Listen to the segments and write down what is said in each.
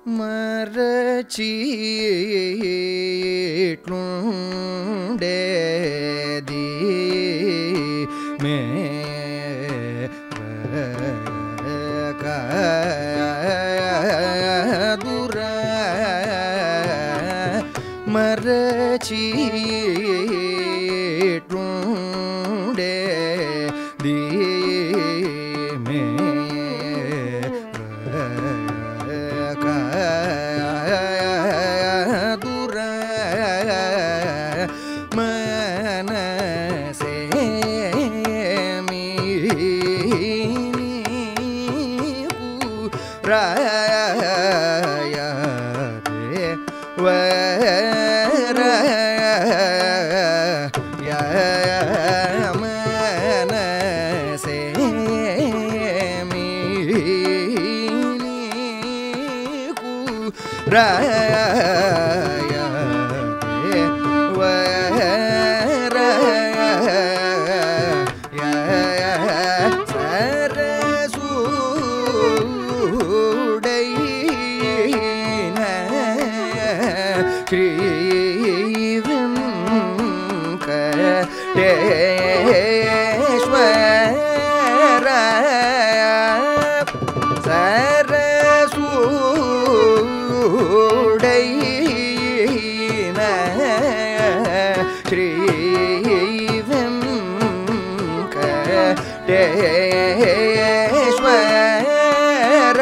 ಮರಚಿಟ್ಲುಂಡೆದಿ ಮೇ ದುರ ಮರಚಿಟ್ಲುಂಡೆದಿ ಮೇ ದುರ ಮನಸೆ ರಾಯದೆ ವರ ಮನಸೆ ರಾಯದೆ ವರ ಶ್ರೀವೆಂಕಟೇಶ್ವರ ಸರಸೂಡೈನ ಶ್ರೀವೆಂಕಟೇಶ್ವರ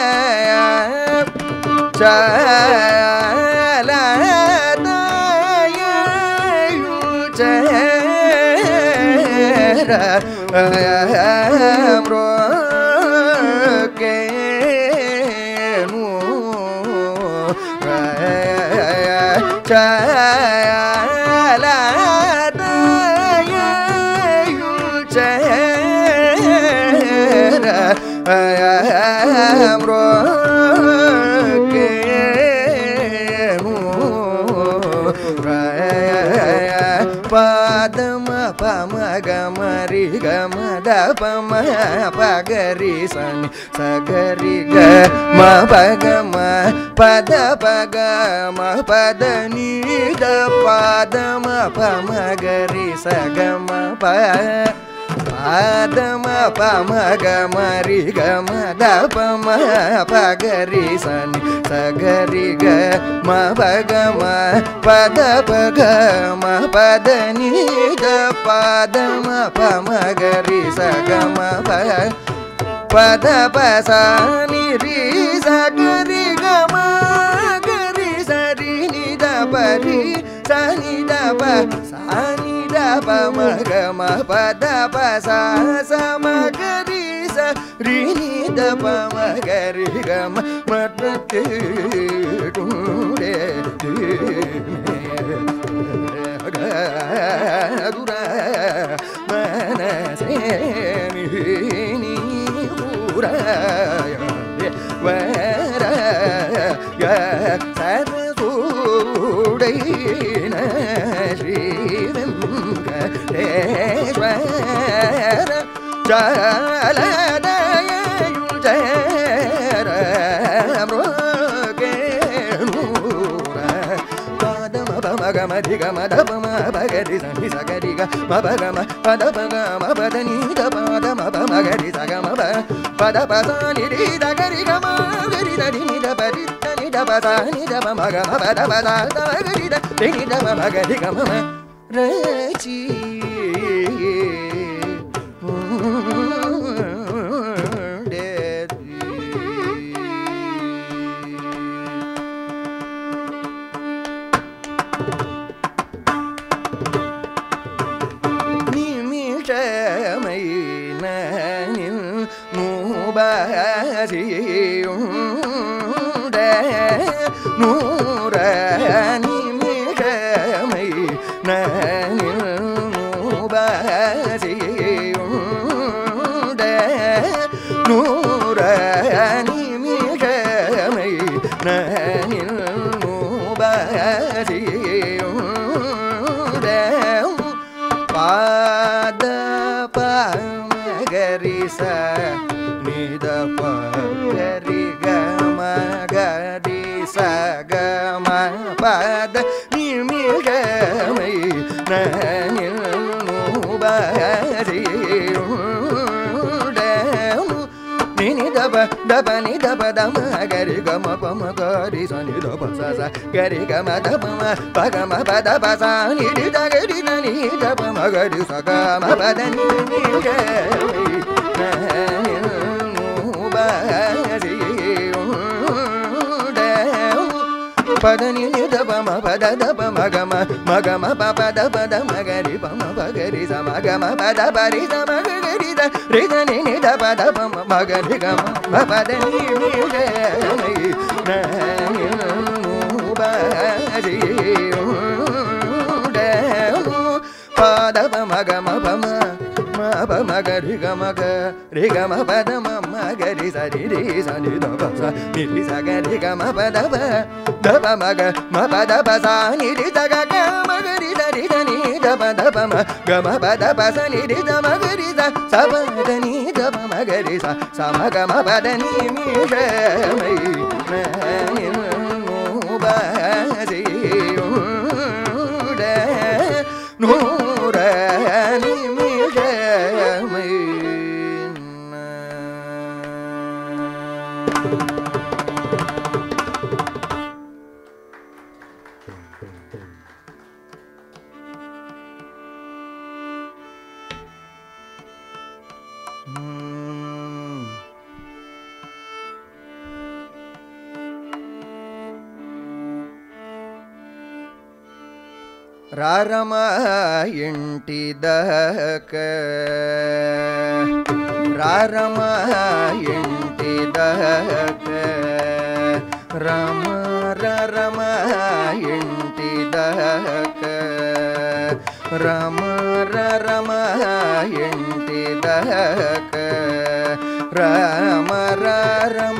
ಪದಮ ಪಮಗ ಮರಿ ಗಮದ ಪಮ ಪಗರಿ ಸನಿ ಸಗರಿ ಗ ಮ ಪಗ ಮ ಪದ ಪಗ ಮ ಪದ ನೀದ ಪದಮ ಪಮಗರಿ ಸಗಮ ಪ ಪದಮ ಪಮಗ ಮರಿ ಗಮದ ಪಮ ಪಗರಿ ಸನಿ ಸಗರಿ ಗ ಮ ಪಗ ಮ ಪದ ಪಗ ಮ ಪದ ನೀದ ಪದಮ ಪಮಗರಿ ಸಗಮ ಪ ಪದ ಪಸ ನಿರಿ ಸಗರಿ ಗಮ ಗರಿ ಸರಿ ನಿದ ಪರಿ ಸನಿ ದ ಪ ಸನಿ ದ ಪ ಮ ಗ ಮ ಪದ ಪ ಸ ಮ ಗರಿ ಸ ರಿ ನಿ ದ ಪ ಮ ಗರಿ ಗ ಮ ಮ ತೆ ಟುಡೆ ಗ ದುರ ಮನಸೆ ನಿ ಪುರ ವರ ಯ ಸರಸೂಡೈನ ಶ್ರೀವೆಂಕಟೇಶ್ವರ ಜಲದಯುಜರ ಮೃಗೇಣೂರ ಪದಮ ಪಮಗ ಮಧಿ ಗಮ ಧಪ ಮ ಭಗರಿ ಸನಿ ಸಗರಿ ಗ ಮ ಭಗ ಮ ಪದ ಪಗ ಮ ಪದ ನೀದ ಪದ ಮ ಪಮಗರಿ ಸಗ ಮ ಪ ಪದ ಪದ ನಿರಿ ದಗರಿ ಗ ಮ ಗರಿ ದಿ ನಿದ ಪರಿ ನಿ ದ ಪದ ನಿ ದ ಪ ಮಗ ಮ ಪದ ಪದ ದ ಗರಿ ದ ನಿ ದ ಪ ಮಗರಿ ಗ ಮ ರಚಿ ನಿಮಿಷಮೈನ ನೂಬಸಿಯುಂಡ ನೂರ ನಿಮಿಷಮೈ ನೂಬಸಿಯುಂಡ ನೂರ ನಿಮಿಷಮೈ ನೂಬಸಿಯುಂಡ ಪಾದ ಪಮಗರಿ ಸ ನಿದ ಪಗರಿ ಗ ಮಗರಿ ಸಗಮ ಪದ ನಿಮಿಷಮೈ ಬಾರಿ ni da ba ni da ba da ma ga ri ga ma pa ma ga ri sa ni da ba sa sa ga ri ga ma da ba ma ba da ba sa ni ri da ga ri na ni da ba ma ga ri sa ga ma ba da ni ga ni nu ba ri da pa da ni da ba ma ba da ba ma ga ma ba ba da ma ga ri pa ma ba ga ri sa ma ga ma ba da ba ri sa ma ga ri da ri da ni da ba da ba ma ga ri ga ma ba da ni ga ni na ni nu ba ri da pa da ba ma ga ma ba ma ga ri ga ma ba da ma ga ri sa ni da ba sa ni sa ga ri ga ma ba da ba ma ga ma ba da ba sa ni da ga ma ga ri da ni da ba ma ga ma ba da ba sa ni da ma ga ri sa ba da ni da ba ma ga ri sa ma ga ma ba da ni mi she mai na ni nu ba ri da nu ra ni mi she mai ರಾರಮ ಎಂಟಿದಕ ರಾರಮ ಎಂಟಿದಕ Rama ರಮ ಎಂಟಿದಕ Rama ರಮ ಎಂಟಿದಕ Rama ರಮ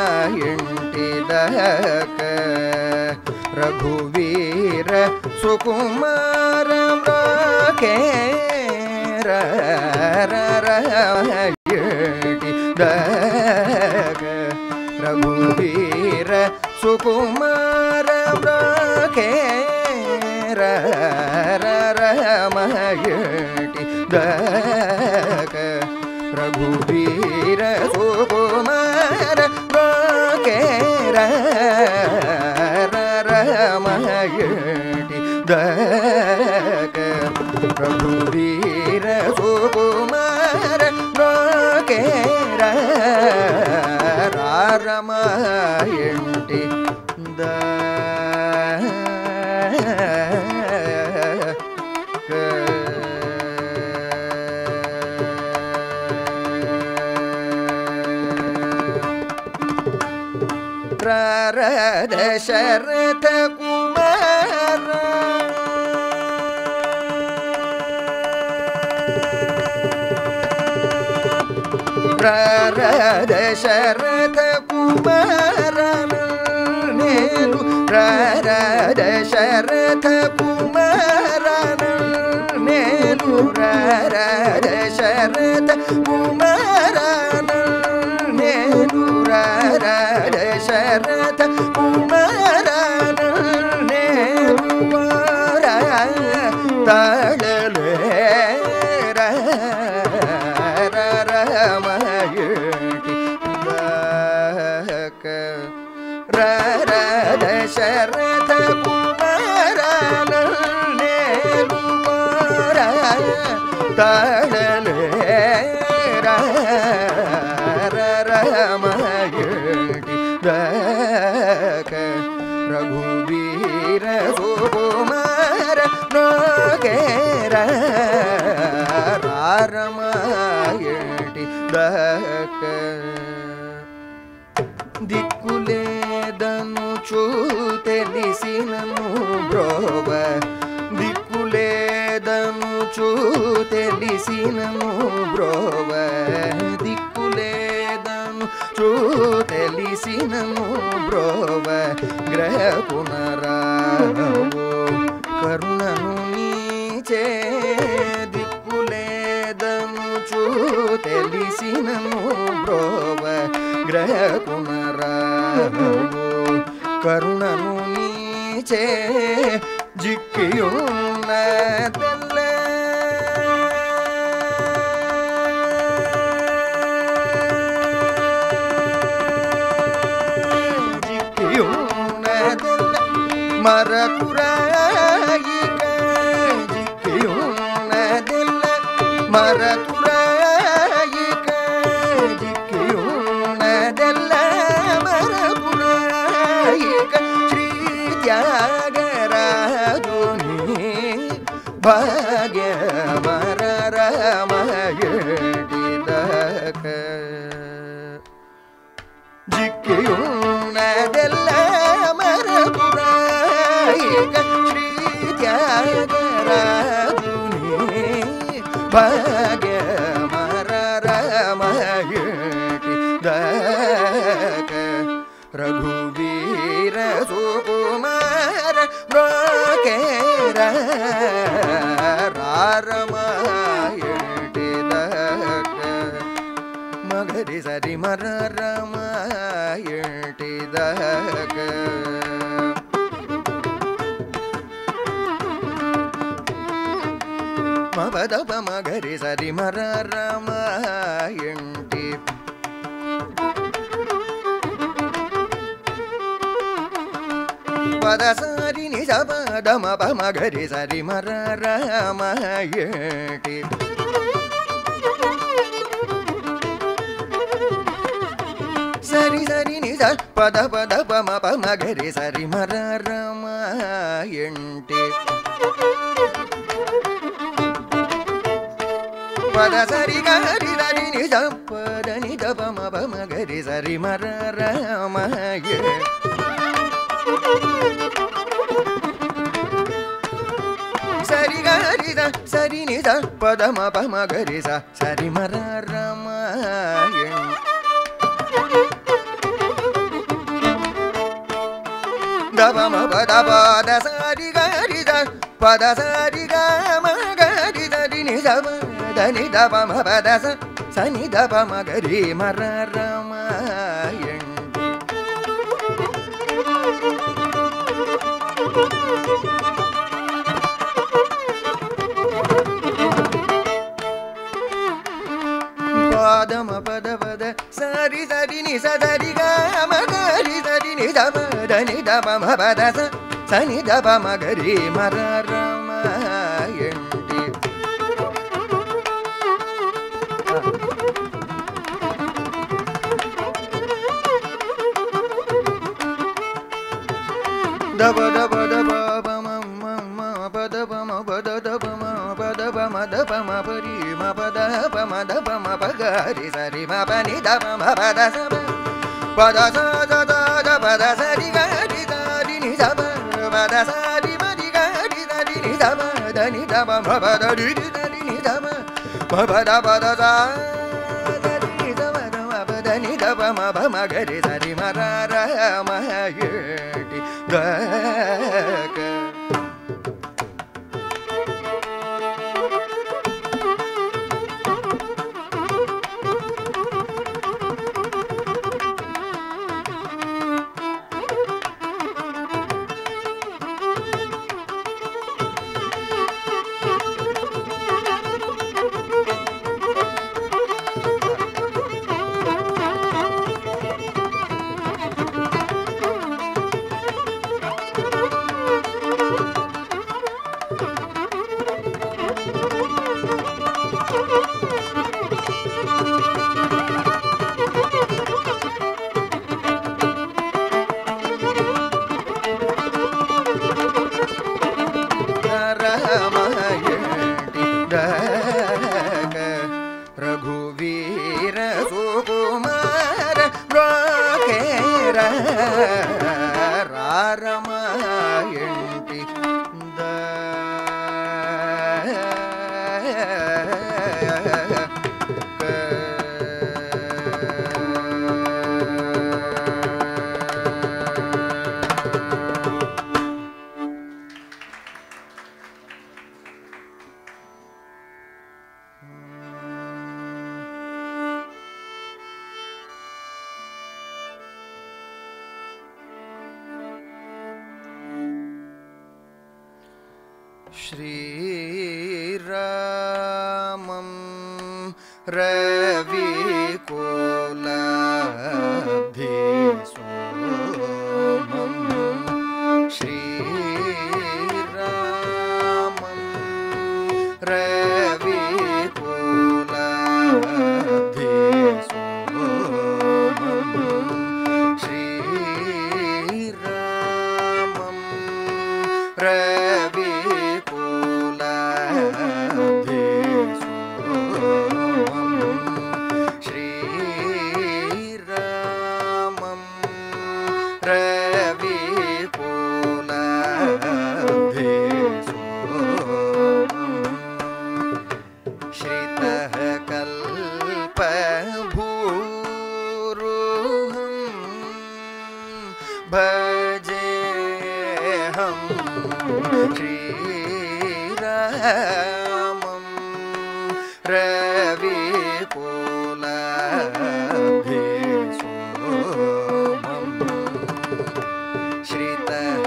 ಎಂಟಿದಕ ರಘುವೀರ ಸುಕುಮಾರ ರಾಕೆ ರಘುವೀರ ಸುಕುಮಾರ ರಾಕೆ ರಮಯಟಿ ದಕ ರಘುವೀರ ಸುಕುಮಾರ ರಾಕೆ ರಮಯಟಿ ದಕ ರಘುವೀರ ಸುಕುಮಾರ ರಾಕೆ ರಮಯಟಿ ದಶರಥ ಕುಮಾರ ದಶರಥ ಕುಮಾರ ನೇನು ದಶರಥ ಕುಮಾರ ನೇನು ದಶರಥ ಕುಮಾರ ನೇನು ದಶರಥ ಕುಮಾರ ನೇನು ತಾಳಲೆ ರಮಯಟಿ ದಕ ದಶರಥ ಕುಮಾರ ನೇನು ತಾಳಲೆ ರಮಯಟಿ ದಕ ರಘುವೀರ ಸುಕುಮಾರ ನೋಗೆರ ರಮಯಟಿ ದಕ ದಿಕ್ಕುಲೇದನು ಚೂತೆಲಿಸಿನನು ಬ್ರೋವ ದಿಕ್ಕುಲೇದನು ಚೂತೆಲಿಸಿನನು ಬ್ರೋವ ದಿಕ್ಕುಲೇದನು ಚೂತೆಲಿಸಿನನು ಬ್ರೋವ ಗ್ರಹ ಪುನರಾವೋ ಕರುಣನು ನೀಚೆ ದಿಕ್ಕುಲೇದನು ಚೂತೆಲಿಸಿನನು ಬ್ರೋವ ಗ್ರಹ ಪುನರಾವೋ ಕರುಣನು ನೀಚೆ ಜಿಕ್ಕಿಯುನ್ನದಲ್ಲ ಜಿಕ್ಕಿಯುನ್ನದಲ್ಲ ಮರತುರಾಯಿಕ ಜಿಕ್ಕಿಯುನ್ನದಲ್ಲ ಮರತುರಾಯಿಕ ಜಿಕ್ಕಿಯುನ್ನದಲ್ಲ ಮರತುರಾಯಿಕ ಶ್ರೀ ತ್ಯಾಗರಾಜುನಿ ಭಾಗ್ಯ ಮರರಮಯಡಿದಕ ಜಿಕ್ಕಿಯುನ್ನದಲ್ಲ ಮರತುರಾಯಿಕ ಶ್ರೀ ತ್ಯಾಗರಾಜುನಿ ಭಾಗ್ಯ ಮರರಮಯಡಿದಕ ರಘುವೀರ ಸುಕುಮಾರ ರೋಕೇರ ರಾರಮಯಡಿದಕ ಮಗರಿ ಸರಿ ಮರರಮಯಡಿದಕ ಮಪದಪ ಮಗರಿ ಸರಿ ಮರರಮಯಂಟಿ ಪದ ಸರಿ ನಿಜ ಪದ ಮಪ ಮಗರಿ ಸರಿ ಮರರಮಯಂಟಿ ಸರಿ ಸರಿ ನಿಜ ಪದ ಪದ ಪ ಮಪ ಮಗರಿ ಸರಿ ಮರರಮಯಂಟಿ ಪದ ಸರಿ ಗರಿ ಸರಿ ನಿಜ ಪದ ನಿಜ ಪ ಮಪ ಮಗರಿ ಸರಿ ಮರರಮಯ ಸರಿ ಗರಿ ಸರಿ ನಿಜ ಪದ ಮಪ ಮಗರಿ ಸರಿ ಮರರಮಯ ದಪ ಮಪದ ಪದ ಸರಿ ಗರಿ ಪದ ಸರಿ ಗ ಮಗರಿ ಸರಿ ನಿಜ ಧನಿ ದಪ ಮಪದ ಸನಿ ದಪ ಮಗರಿ ಮರರಮಯ ಪಾದ ಮಪದ ಪದ ಸರಿ ಸರಿ ನಿ ಸರಿ ಗ ಮಗರಿ ಸರಿ ನಿ ದಪ ಧನಿ ದಪ ಮಪದ ಸನಿ ದಪ ಮಗರಿ ಮರರಮಯಂಟಿ ದಪ ದಪ ದಪ ಪಮ ಮಮ ಪದ ಪಮ ಪದ ದಪ ಮ ಪದ ಪಮ ದಪ ಮ ಪರಿ ಮ ಪದ ಪಮ ದಪ ಮ ಪಗರಿ ಸರಿ ಮ ಪನಿ ದಪ ಮ ಪದ ಸಪ ಪದ ಸ ದ ದ ಪದ ಸರಿ ಗರಿ ಸರಿ ನಿ ದಪ ಪದ ಸರಿ ಮರಿ ಗರಿ ಸರಿ ನಿ ದಪ ಧನಿ ದಪ ಮ ಪದ ರಿ ಸರಿ ನಿ ದಪ ಮ ಪದ ಪದ ಸ ಸರಿ ನಿ ದಪ ಮ ಪದ ನಿ ದಪ ಮ ಪ ಮ ಗರಿ ಸರಿ ಮರರಮಯಡಿ ದಕ ರಘುವೀರ ಸುಕುಮಾರ ರೋಕೇರ ರಾರಮಯಂಟಿ श्रीरामं रविकुलाब्धिसोमं श्रीरामं रविकुलाब्धिसोमं श्रीरामं श्रितः कल्पभूरुहं भजेऽहं श्रीरामं रविकुलाब्धिसोमं श्रितः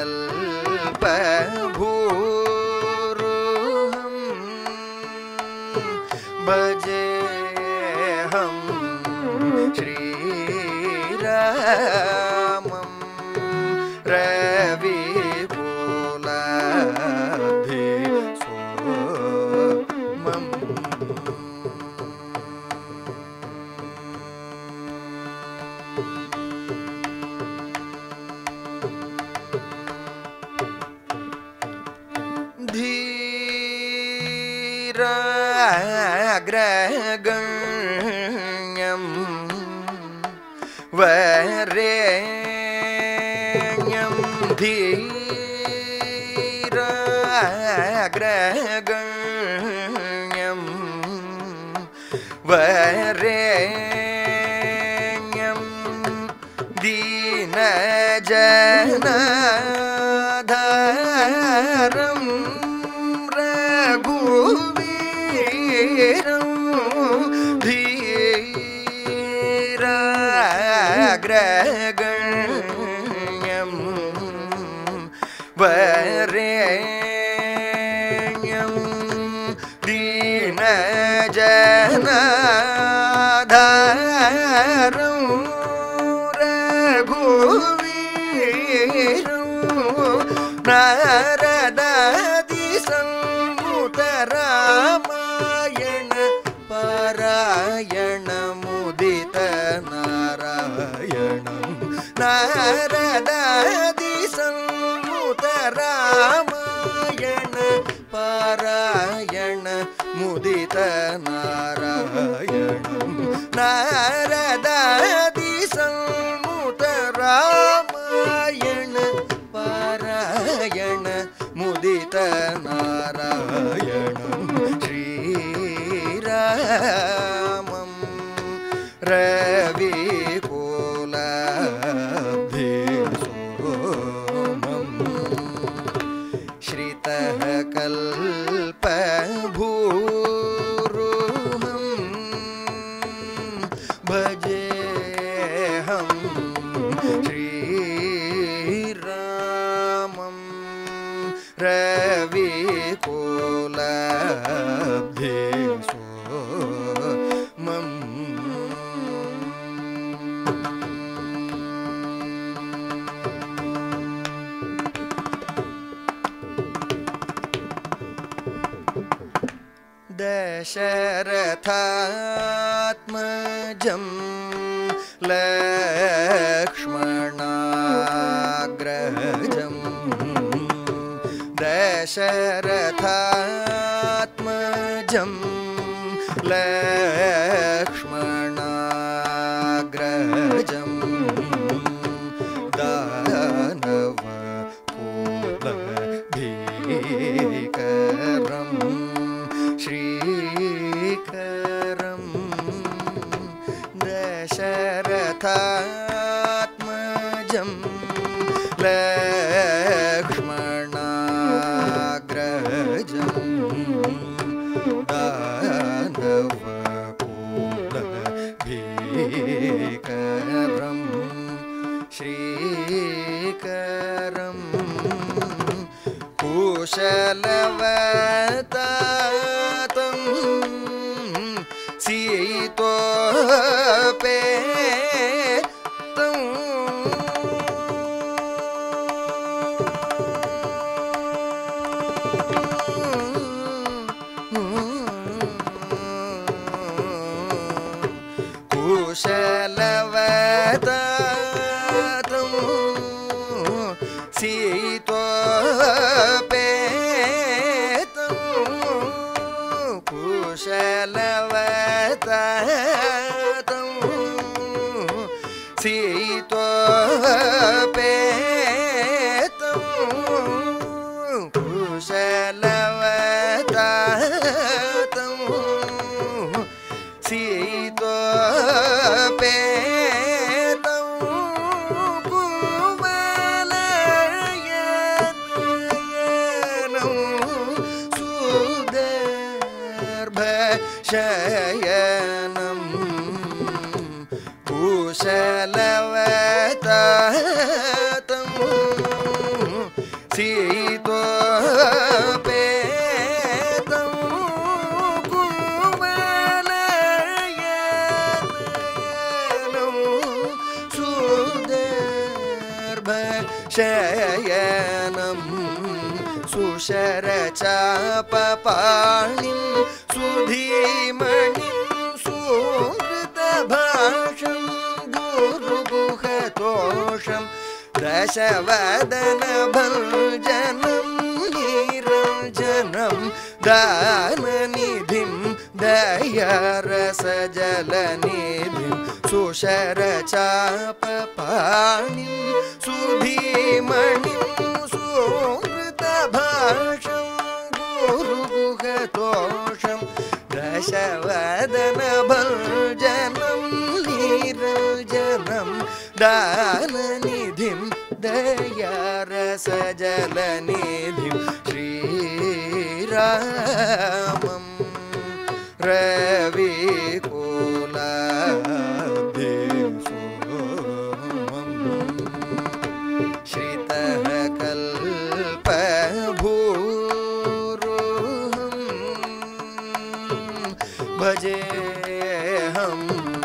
कल्पभूरुहं भजेऽहं श्रीरामं रविकुलाब्धिसोमं धीराग्रगण्यं वरेण्यं धीराग्रगण्यं वरेण्यं दीनजनाधारं रघुवीरं धीराग्रगण्यं वरेण्यं दीनजनाधारं रघुवीरं नारदादिसंयुतरामायण पारायणमुदित नारायणं नारदादिसंयुतरामायण पारायण मुदित नारायणं नारदादिसंयुतरामायण पारायण मुदित नारायणं श्रीरामं रविकुलाब्धिसोमं श्रितः कल्पभूरुहं भजेऽहं श्रीरामं रविकुलाब्धिसोमं दशरथात्मजं लक्ष्मणाग्रजं दशरथात्मजं लक्ष्मणाग्रजं दानवकुलभीकरं श्रीकरं दशरथात्मजं लक्ष्मणाग्रजं दानवकुलभीकरं श्रीकरं कुश ಕುಶಲವತಾತಂ ಸೀತೋಪೇತಂ ಕುಶಲವತಾತಂ ಸೀತೋಪೇತಂ ಕುಶಲವತಾತಂ ಸೀತೋಪೇತಂ ಕುಶಲವತಾತಂ ಸೀತೋಪೇತಂ ಕುವಲಯನಂ ಸುದರ್ಭಶಯನಂ ಕುಶಲವತಾತಂ ಸೀತೋಪೇತಂ ಕುವಲಯನಂ ಸುದರ್ಭಶಯನಂ ಸುಶರಚಾಪಪಾಣಿಂ ಸುಧೀಮಣಿಂ ಸುಕೃತಭಾಷಂ ಗುರುಗುಹತೋಷಂ ದಶವದನಭಂಜನಂ ನಿರಂಜನಂ ದಾನನಿಧಿಂ ದಯಾರಸಜಲನಿಧಿಂ ಸುಶರಚಾಪಪಾಣಿಂ ಸುಧೀಮಣಿಂ ಸುಕೃತಭಾಷಂ ಗುರುಗುಹತೋಷಂ ದಶವದನಭಂಜನಂ ನಿರಂಜನಂ ದಾನನಿಧಿಂ ದಯಾರಸಜಲನಿಧಿಂ ಶ್ರೀರಾಮಂ ರವಿಕುಲಾಬ್ಧಿಸೋಮಂ ಶ್ರಿತಃ ಕಲ್ಪಭೂರುಹಂ ಭಜೇಹಂ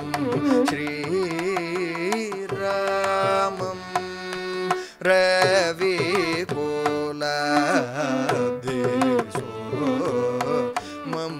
ಶ್ರೀರಾಮಂ ರವಿಕುಲಾಬ್ಧಿಸೋಮಂ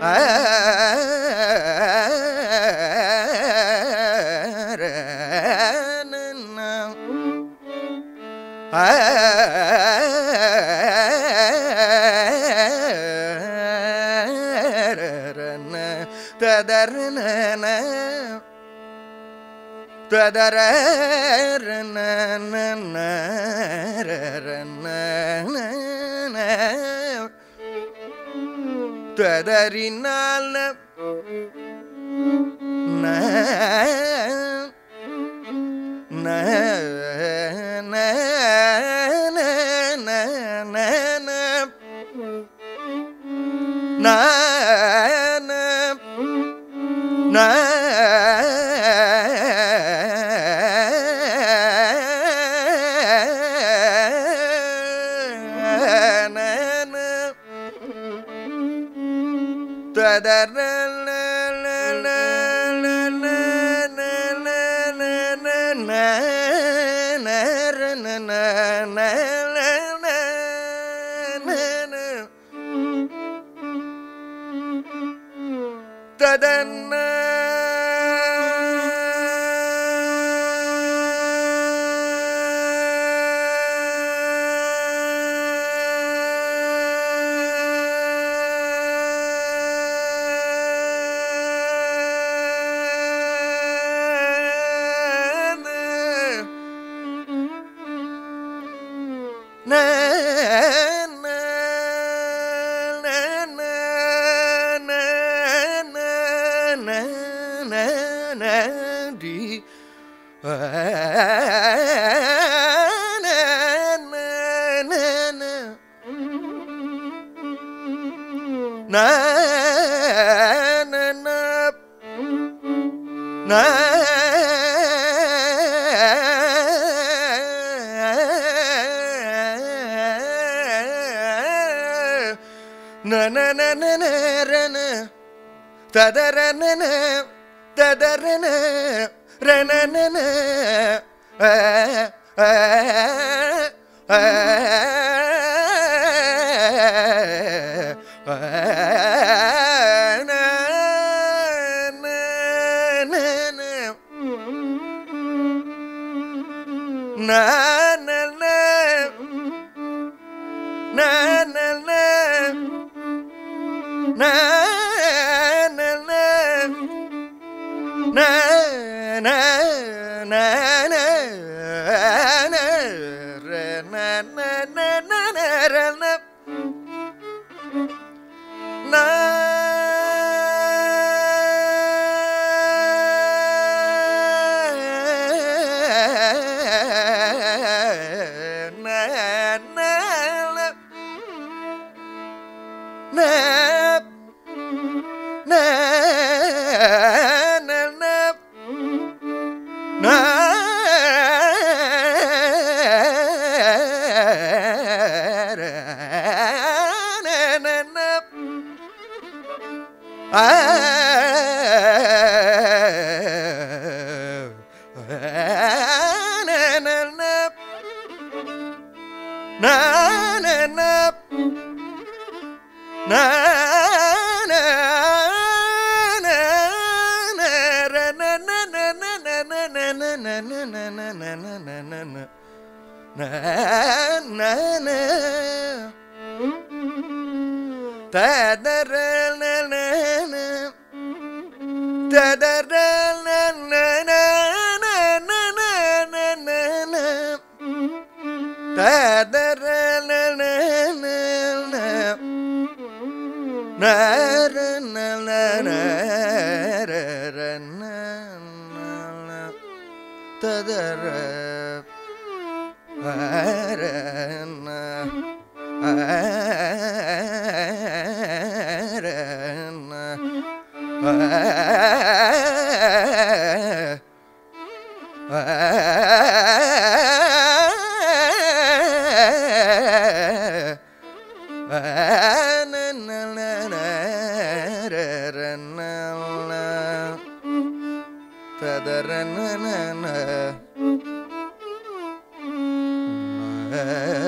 ததறினால்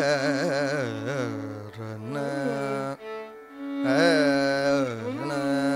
na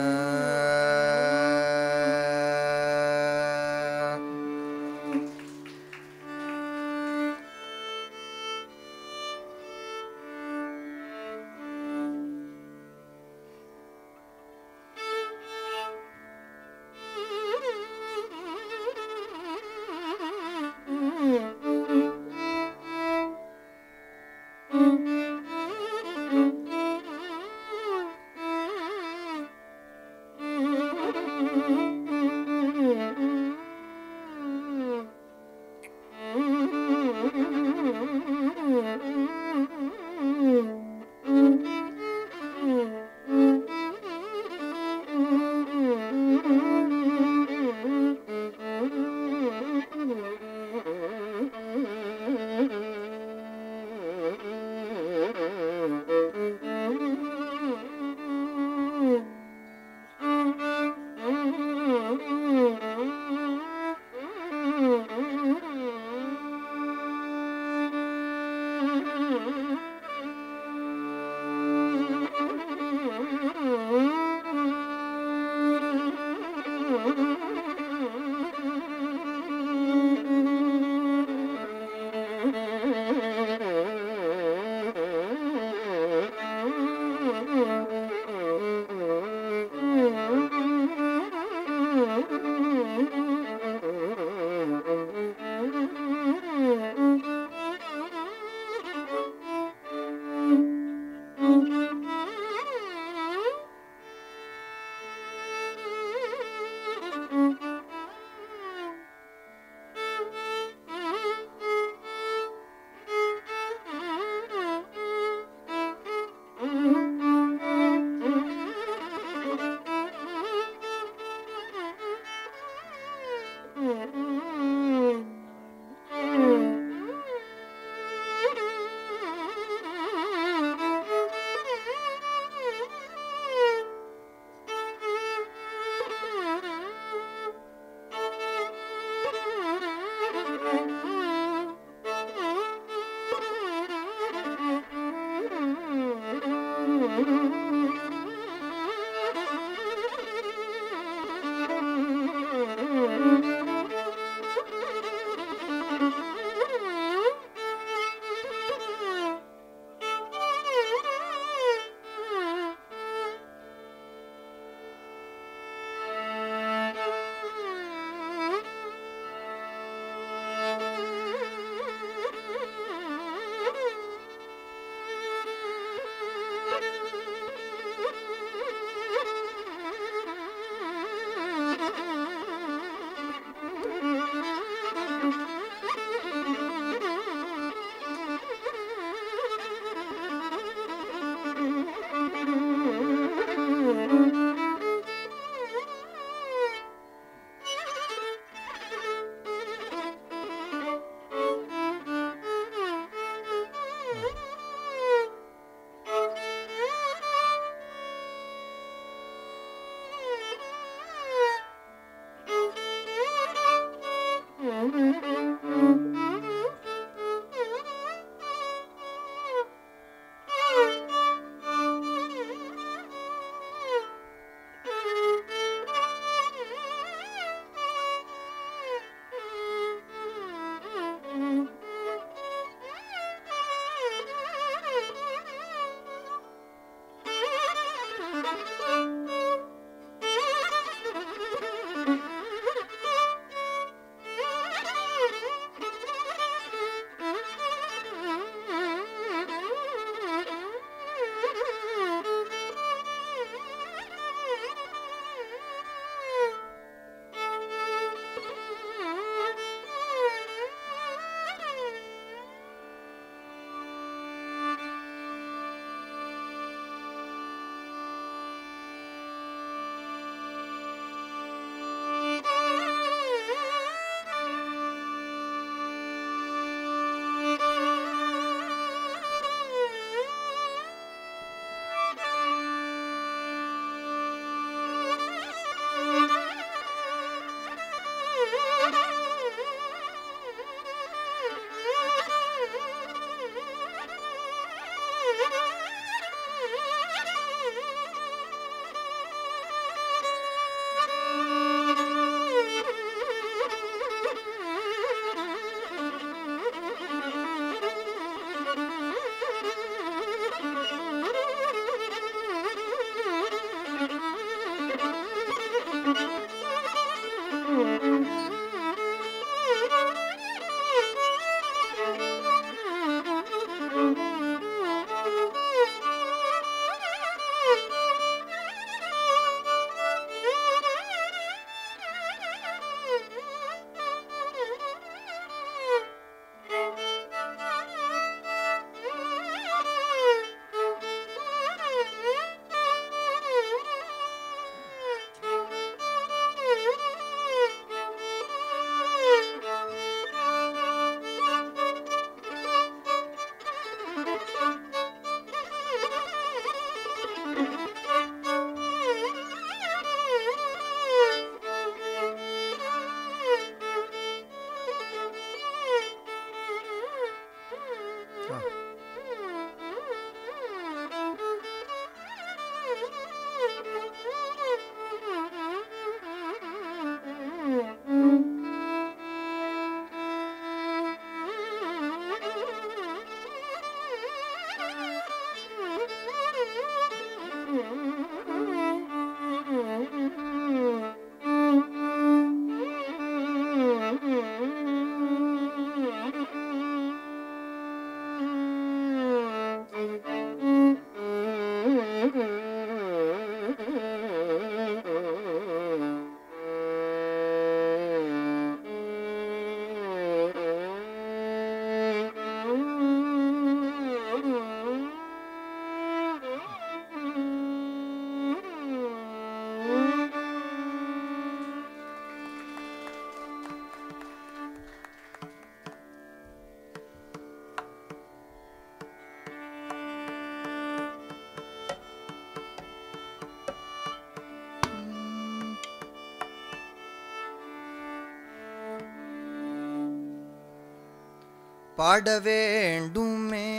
பாட வேண்டுமே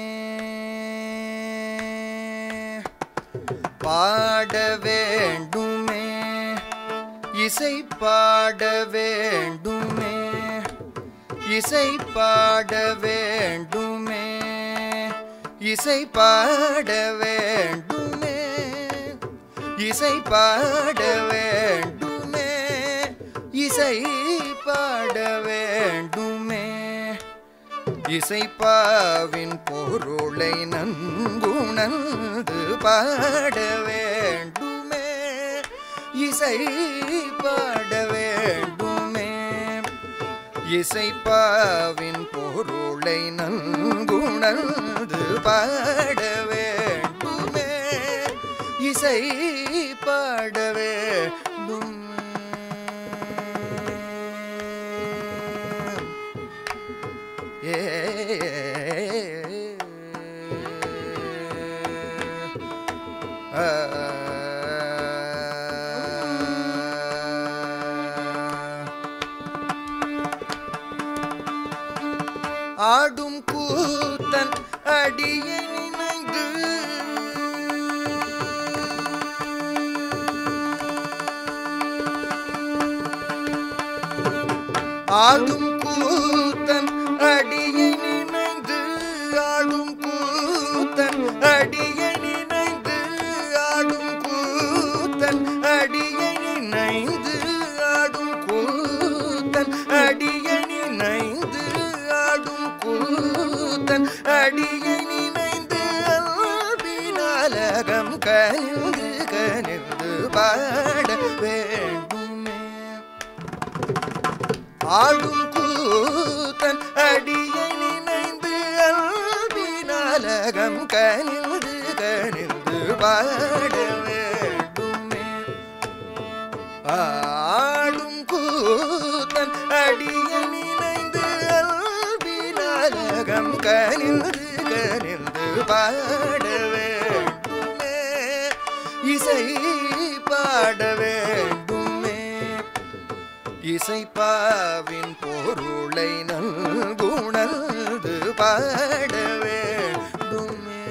பாட வேண்டுமே இசை பாட வேண்டுமே இசை பாட வேண்டுமே இசை பாட வேண்டுமே இசை பாட வேண்டுமே இசை பாட வேண்டுமே இசைப்பாவின் பொருளை நன்குணர்ந்து பாட வேண்டுமே இசை பாட வேண்டுமே இசைப்பாவின் பொருளை நன்குணர்ந்து பாட வேண்டுமே இசை பாட வேண்டும் ஆடும் கூத்தன் அடியை நினைந்து ஆடும் கூத்தன் அடியை நினைந்து ஆடும் கூத்தன் அடியை நினைந்து ஆடும் கூத்தன் அடியை நினைந்து ஆடும் கூத்தன் அடியை நினைந்து ஆடும் கூத்தன் அடியை நினைந்து அல்பினாலகம் கனிந்து கனிந்து பாட வேண்டுமே ஆடும் கூத்தன் அடியை நினைந்து அல்பினாலகம் கனிந்து கனிந்து பாட வேண்டுமே ஆடும் கூத்தன் அடியை நினைந்து அல்பினாலகம் கனிந்து கனிந்து பாட வேண்டுமே இசை பாட வேண்டுமே இசைப்பாவின் பொருளை நல்குணர்ந்து பாட வேண்டுமே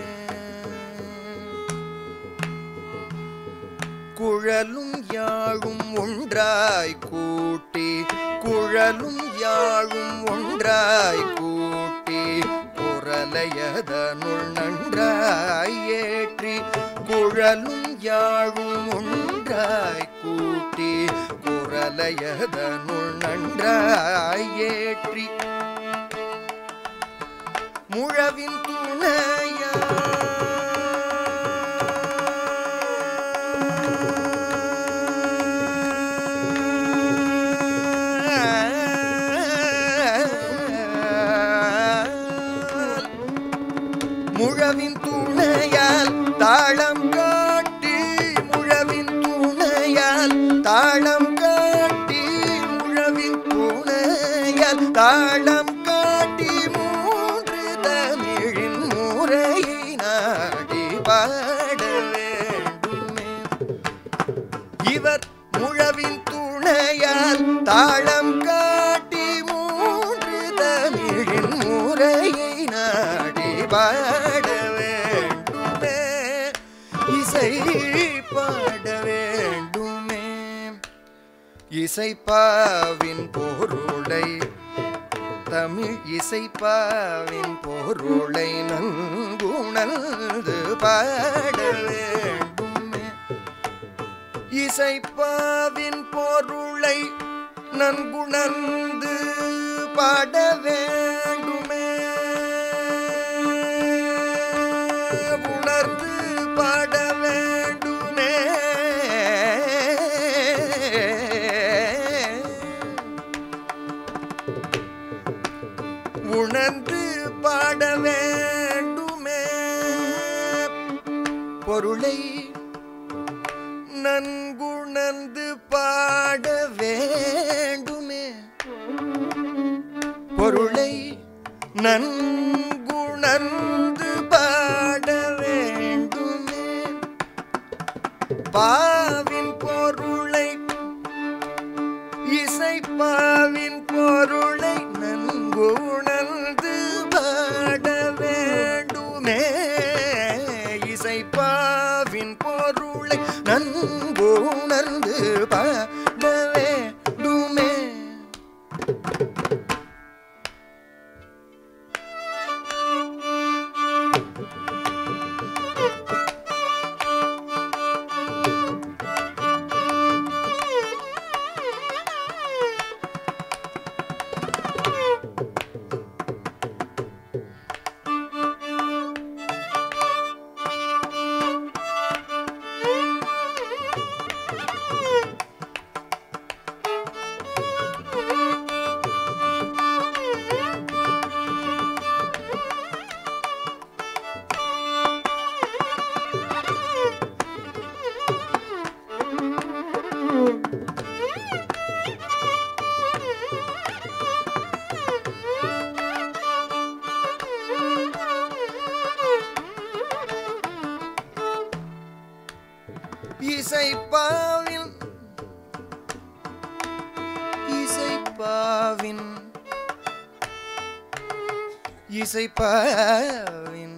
குழலும் யாழும் ஒன்றாய் கூட்டி குழலும் யாழும் ஒன்றாய் கூட்டி குரலையதனுள் நன்றாய் ஏற்றி குழலும் யாழும் ஒன்றாய் கூட்டி குரலையதனுள் நன்றாய் ஏற்றி முழவின் துணையா முழவின் துணையால் தாளம் காட்டி முழவின் துணையால் தாளம் காட்டி முழவின் துணையால் தாளம் காட்டி மூன்று தமிழின் முறையை நாடி பாட வேண்டுமே இவர் முழவின் துணையால் தாளம் காட்டி மூன்று தமிழின் முறையை நாடி பாட வேண்டுமே இசை பாட வேண்டுமே இசைப்பாவின் பொருளை தமிழ் இசைப்பாவின் பொருளை நன்குணர்ந்து பாட வேண்டுமே இசைப்பாவின் பொருளை நன்குணர்ந்து பாட வேண்டுமே உணர்ந்து பாட வேண்டுமே உணர்ந்து பாட வேண்டுமே பொருளை நன்குணர்ந்து பாட வேண்டுமே பொருளை நன்குணர்ந்து பாட வேண்டுமே பாவின் பொருளை இசைப்பாவின் பொருளை நன்குணர்ந்து பாட வேண்டுமே இசைப்பாவின் பொருளை நன்குணர்ந்து பாட வேண்டுமே இசைப்பாவின் இசைப்பாவின் இசைப்பாவின்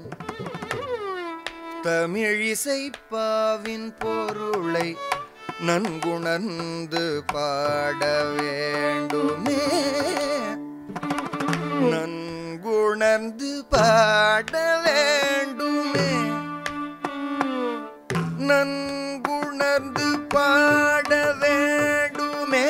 தமிழ் இசைப்பாவின் பொருளை நன்குணர்ந்து பாட வேண்டுமே நன்குணர்ந்து பாட வேண்டுமே நன்குணர்ந்து பாட வேண்டுமே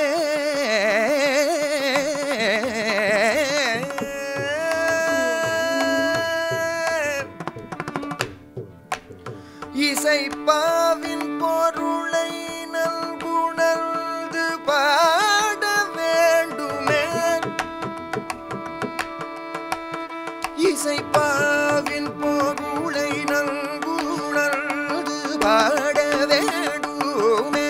இசைப்பாவின் பொருளை நன்குணர்ந்து பாட வேண்டுமே இசைப்பாவின் பொருளை நன்குணர்ந்து பாட வேண்டுமே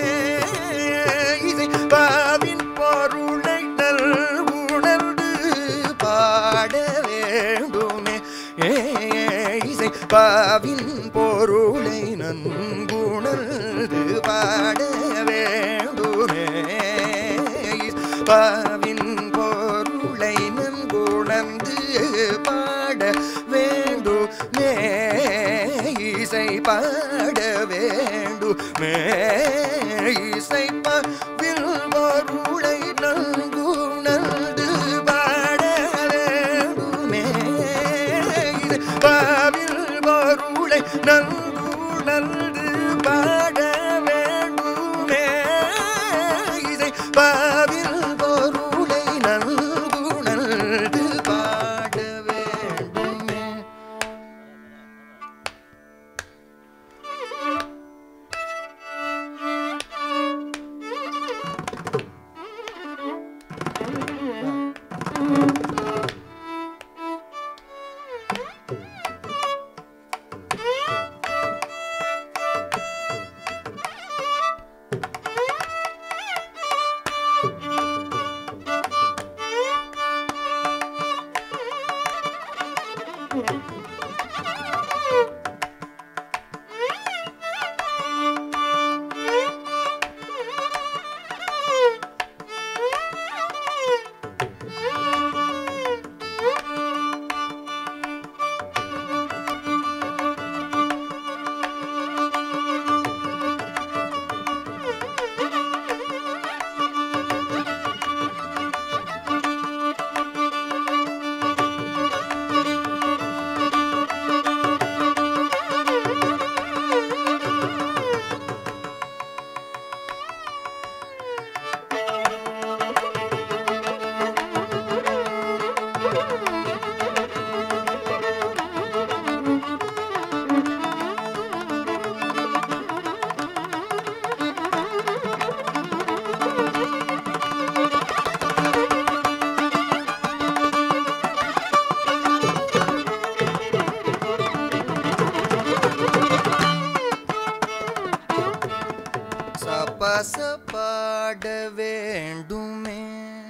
இசைப்பாவின் பொருளை நன்குணர்ந்து பாட வேண்டுமே இசைப்பாவின் பொருளை நன்குணர்ந்து பாட வேண்டுமே பாவின் பொருளை நன்குணர்ந்து பாட வேண்டுமே இசை பாட வேண்டுமே இசைப்பாவின் பொருளை நன்குணர்ந்து பாட வேண்டுமே இசைப்பாவின் பொருளை நன்குணர்ந்து பாட வேண்டுமே இசைப்பாவின் பொருளை நன்குணர்ந்து பாட வேண்டுமே பச பாட வேண்டுமே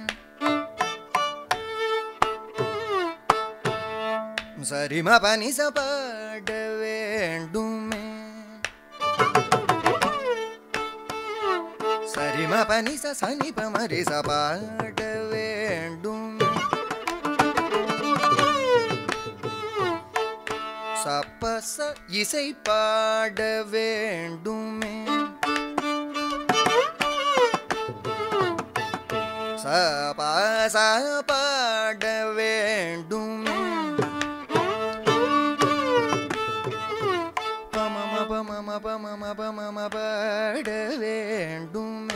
சரிம பனிச பாட வேண்டுமே சரிம பனிச சனி பமரிச பாட வேண்டுமே சப்பச இசை பாட வேண்டுமே சபாச பாட வேண்டுமே பமம பமம பமம பமம பாட வேண்டுமே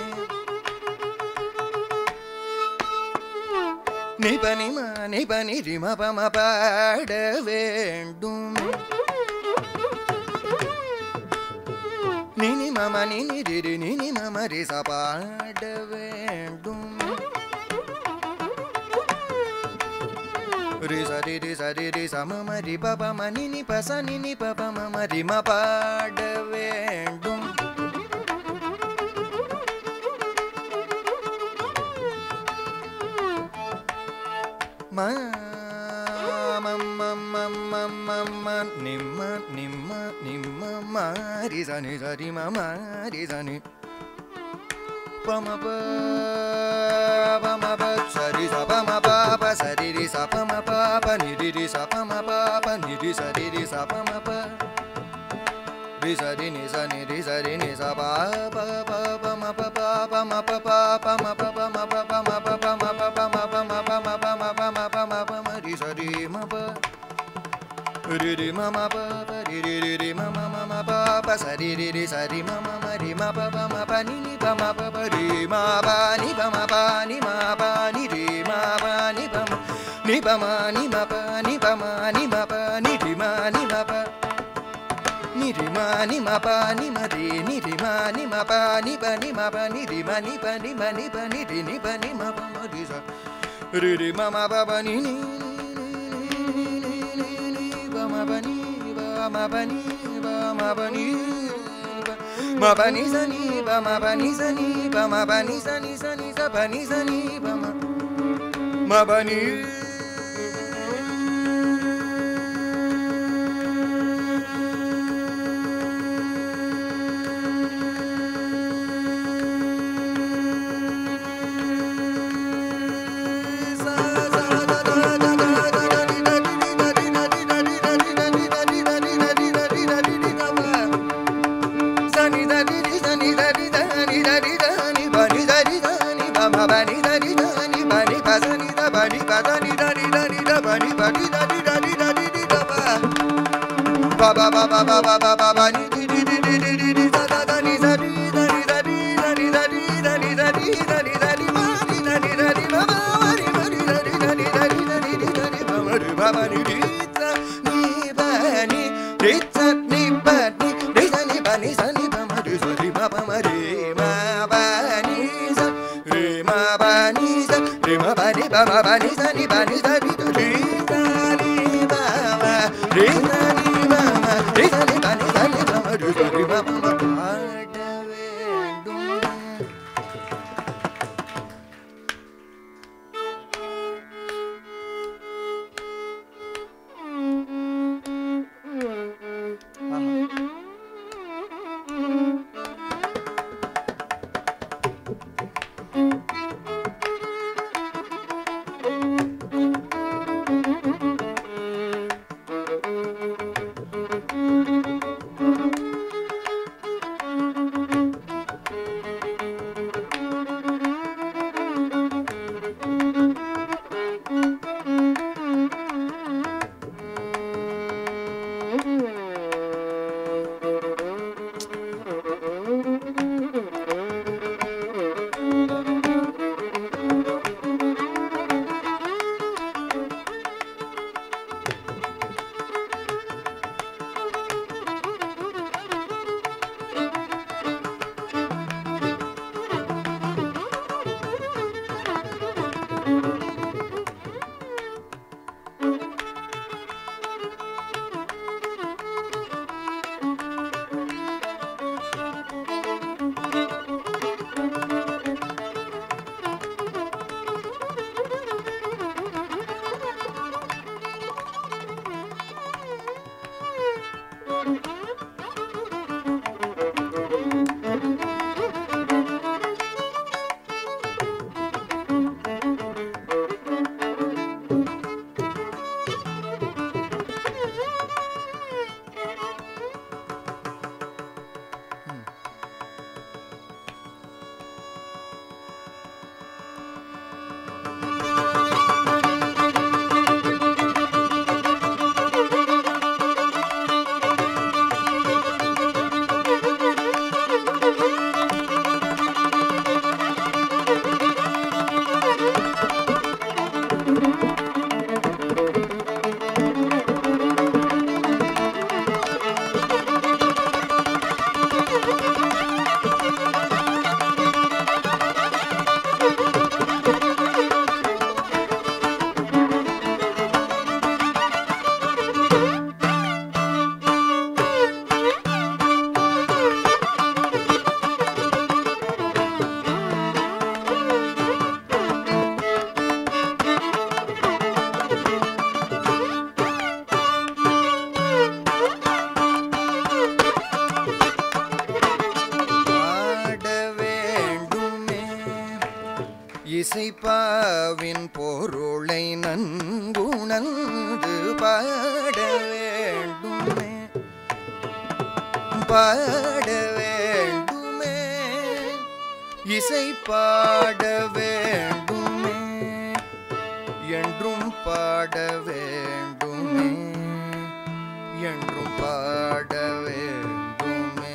நிபனிம நிபனி ரிம பம பாட வேண்டுமே நினி மம நினி ரிரி நினி மம ரிச பாட வேண்டுமே ரிச ரிரி சரி ரி சம மரி பப மனினி பச நினி பப மம ரிம பாட வேண்டும் நிம்ம நிம்ம நிம்ம மாரி சனி சரி மாரி சனி பம பம சரி ச பம பாப சரி ரி ச பம பாப நிரி ரி ச பம பாப நிரி சரி ரி ச பம ப ரி சரி நி ச நிரி சரி நி ச பாப பாப ம ப பாப ம ப பாப ம ப ப ம ப ப ம ப ப ம ப ப ம ப ம ப ம ப ம ப ம ப ம ப ம ரி சரி ம ப ரி ரி ம ம ப ரி ரி ரி ரி ம ம ம ம ப ப சரி ரி ரி சரி ம ம ம ரி ம ப ப ம ப நி நி ப ம ப ப ரி ம ப நி ப ம ப நி ம ப நி ரி ம ப நி ப ம ni pa ma ni ma pa ni pa ma ni ma pa ni ri ma ni ma pa ni ri ma ni ma pa ni ma ri ni ri ma ni ma pa ni pa ni ma pa ni ri ma ni pa ni ma ni pa ni ri ni pa ni ma pa ma ri sa ri ri ma ma pa pa ni ni pa ma pa ni ma pa ni ma pa ni ma pa ni sa ni pa ma pa ni sa ni pa ma pa ni sa ni sa pa ni sa ni pa ma pa ni இசைப்பாவின் பொருளை நன்குணர்ந்து பாட வேண்டுமே பாட வேண்டுமே இசை பாட வேண்டுமே என்றும் பாட வேண்டுமே என்றும் பாட வேண்டுமே.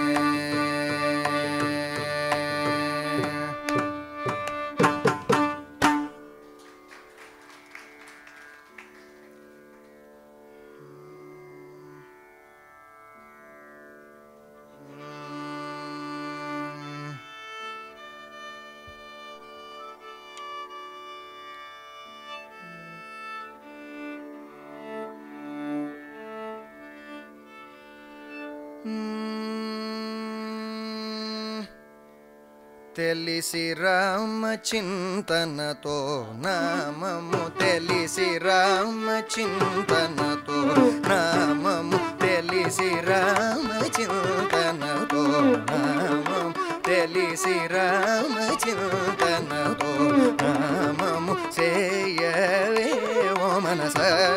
తెలిసి రామ చింతనతో నామము తెలిసి రామ చింతనతో నామము తెలిసి రామ చింతనతో నామము తెలిసి రామ చింతనతో నామము చేయవే ఓ మనస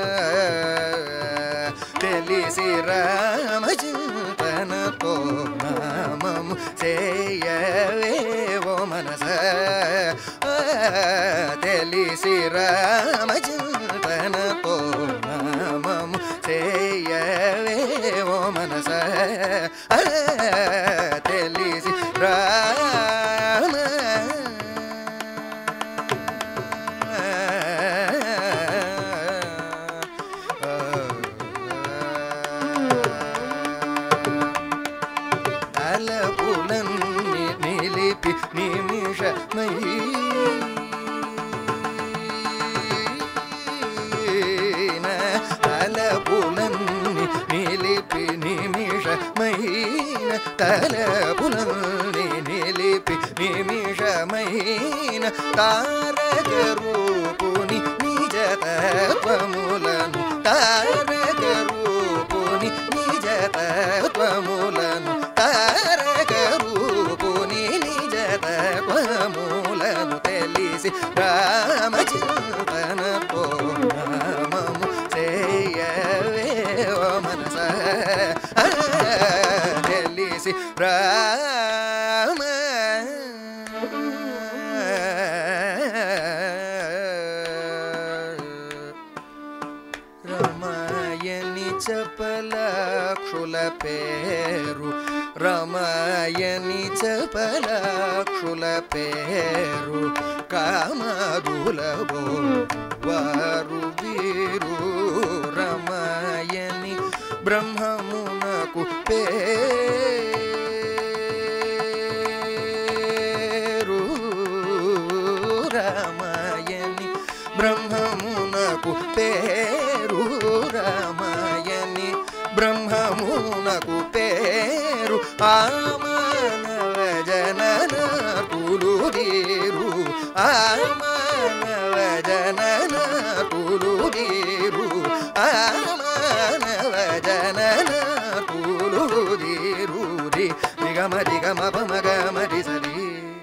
తెలిసి రామ చింతనతో నామము చేయవే ఓ మనస తెలిసి రామ చింతనతో నామము చేయవే ఓ మనస తెలిసి రామ తలపులని నిలిపి నిమిషమైన తారక రూపుని నిజ తత్వములను తారక రూపుని నిజ తత్వములను తారక రూపుని నిజ తత్వములను తెలిసి రామ చింతనతో నామము చేయవే ఓ మనస తెలిసి రామ రమాయని చపలాక్షుల పేరు రమాయని చపలాక్షుల పేరు కామదులవో వారు వీరు రమాయని బ్రహ్మమునకు పేరు రామాయణి బ్రహ్మమునకు పేరు రామాయణి బ్రహ్మమునకు పేరు ఆ మానవ జనన కులుదీరు ఆ మానవ జనన కులుదీరు ఆ మానవ జనన కులుదీరూరి నిగమ నిగమ పమగ మరి సరి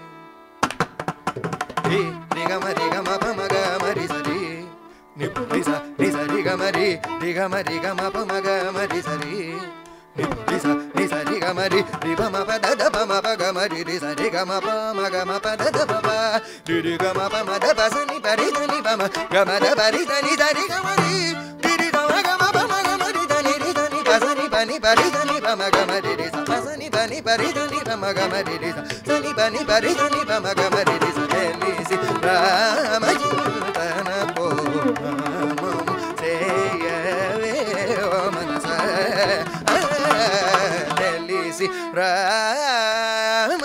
నిగమ నిగమ పమగ మరి సరి నిస నిస నిగమ రి నిగమ నిగమ పమగ మరి సరి నిస నిస నిగమ రి నిగమ పద పమ పగ మరి రి సరి గమ పమ గమ పద పమ రి గమ పమ ద పసని పరి దని పమ గమ ద పరి దని సరి గమ రి రి గమ గమ పమ గమ రి దని రి దని పసని పని పరి దని పమ గమ రి రి పసని పని పరి దని పమ గమ రి రి సని పని పరి దని పమ గమ రి రి తెలిసి రామ చింతనతో నామము చేయవే ఓ మనస తెలిసి రామ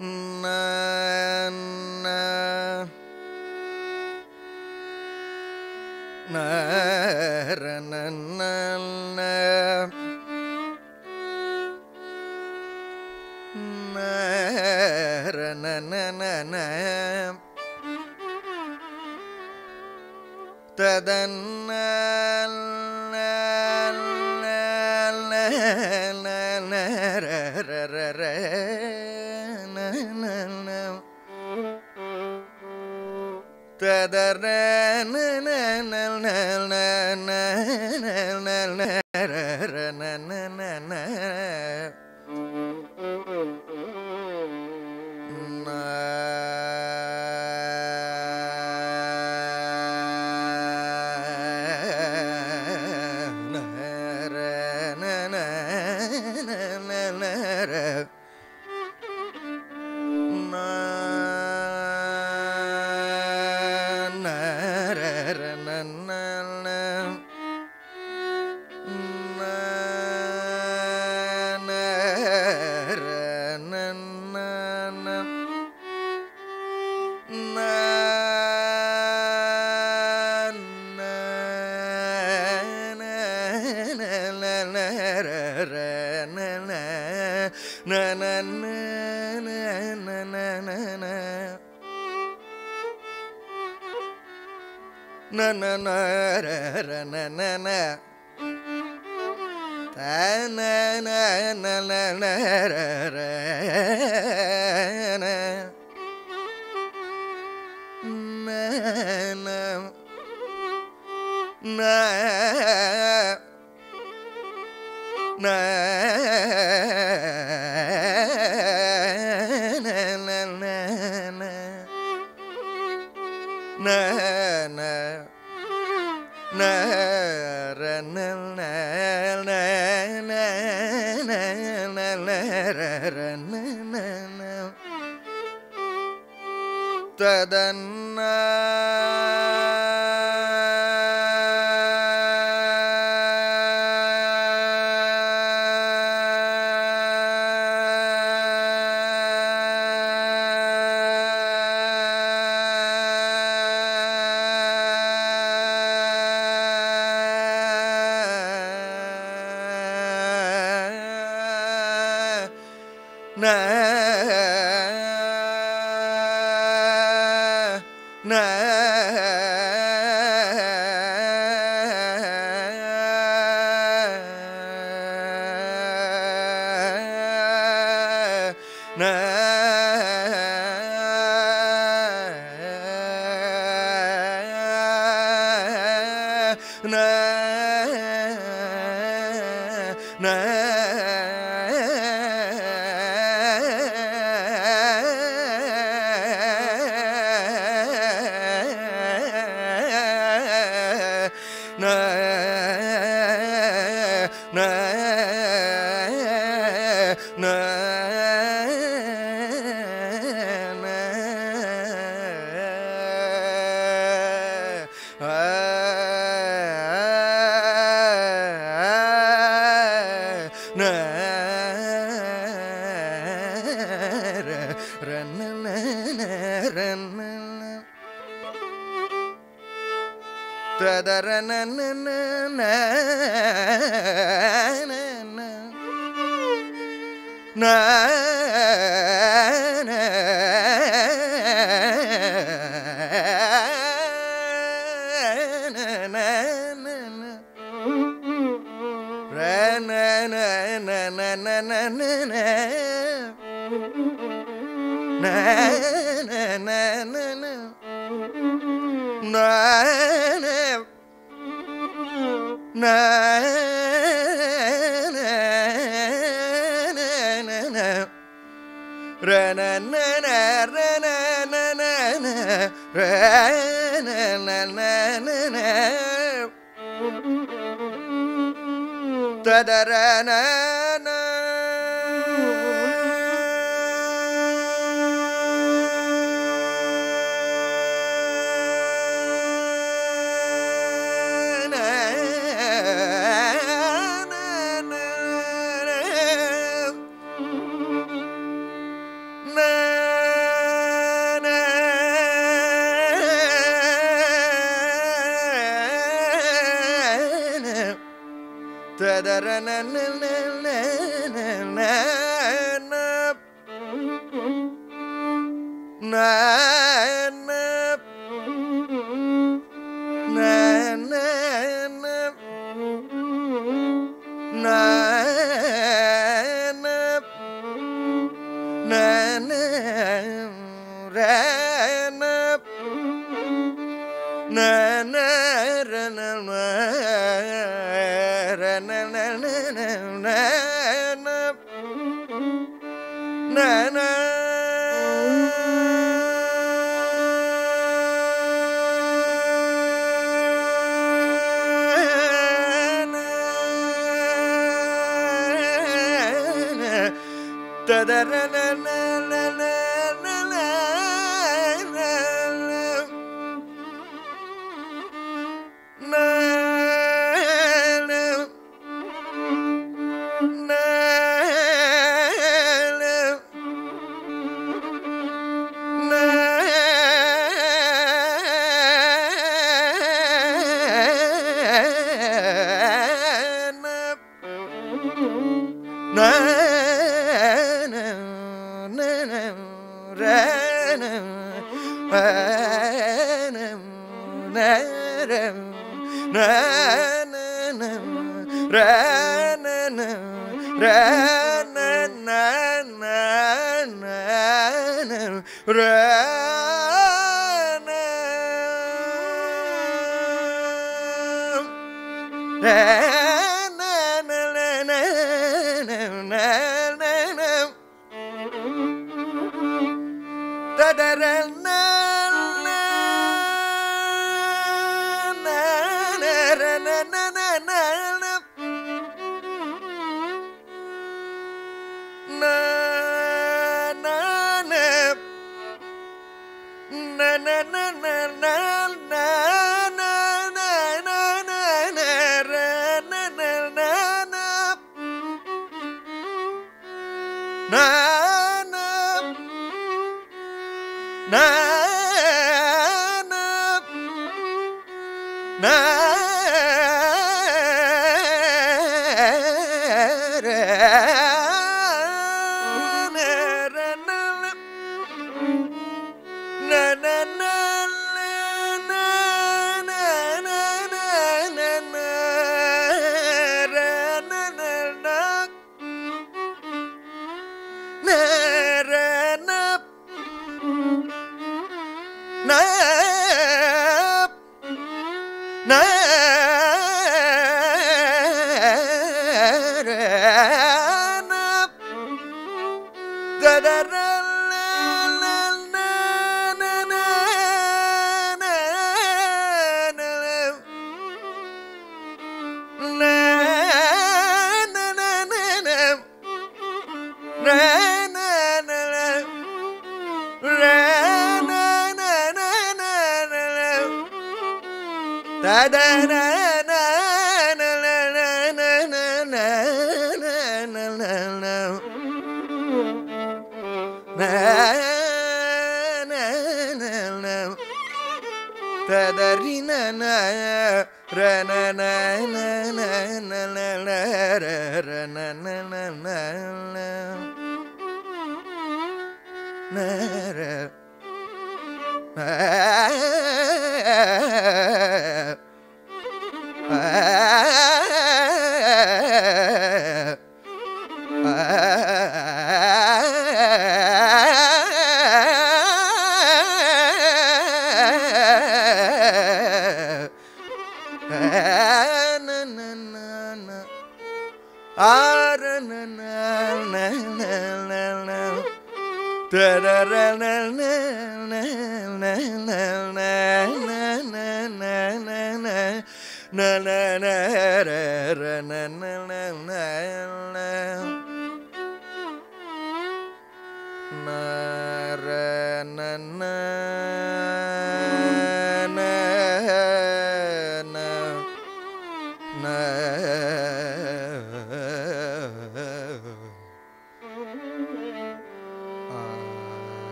na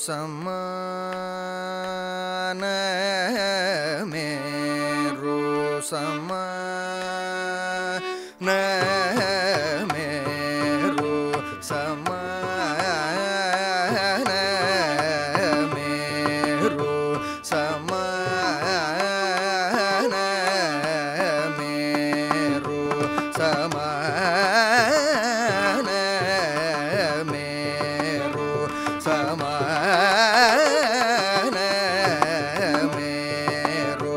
ಸಮಾನ ಮೇರು ಸಮಾನ ಮೇರು ಸಮಾನ ಮೇರು ಸಮಾನ ಮೇರು ಸಮಾನ ಮೇರು ಸಮಾನ ಮೇರು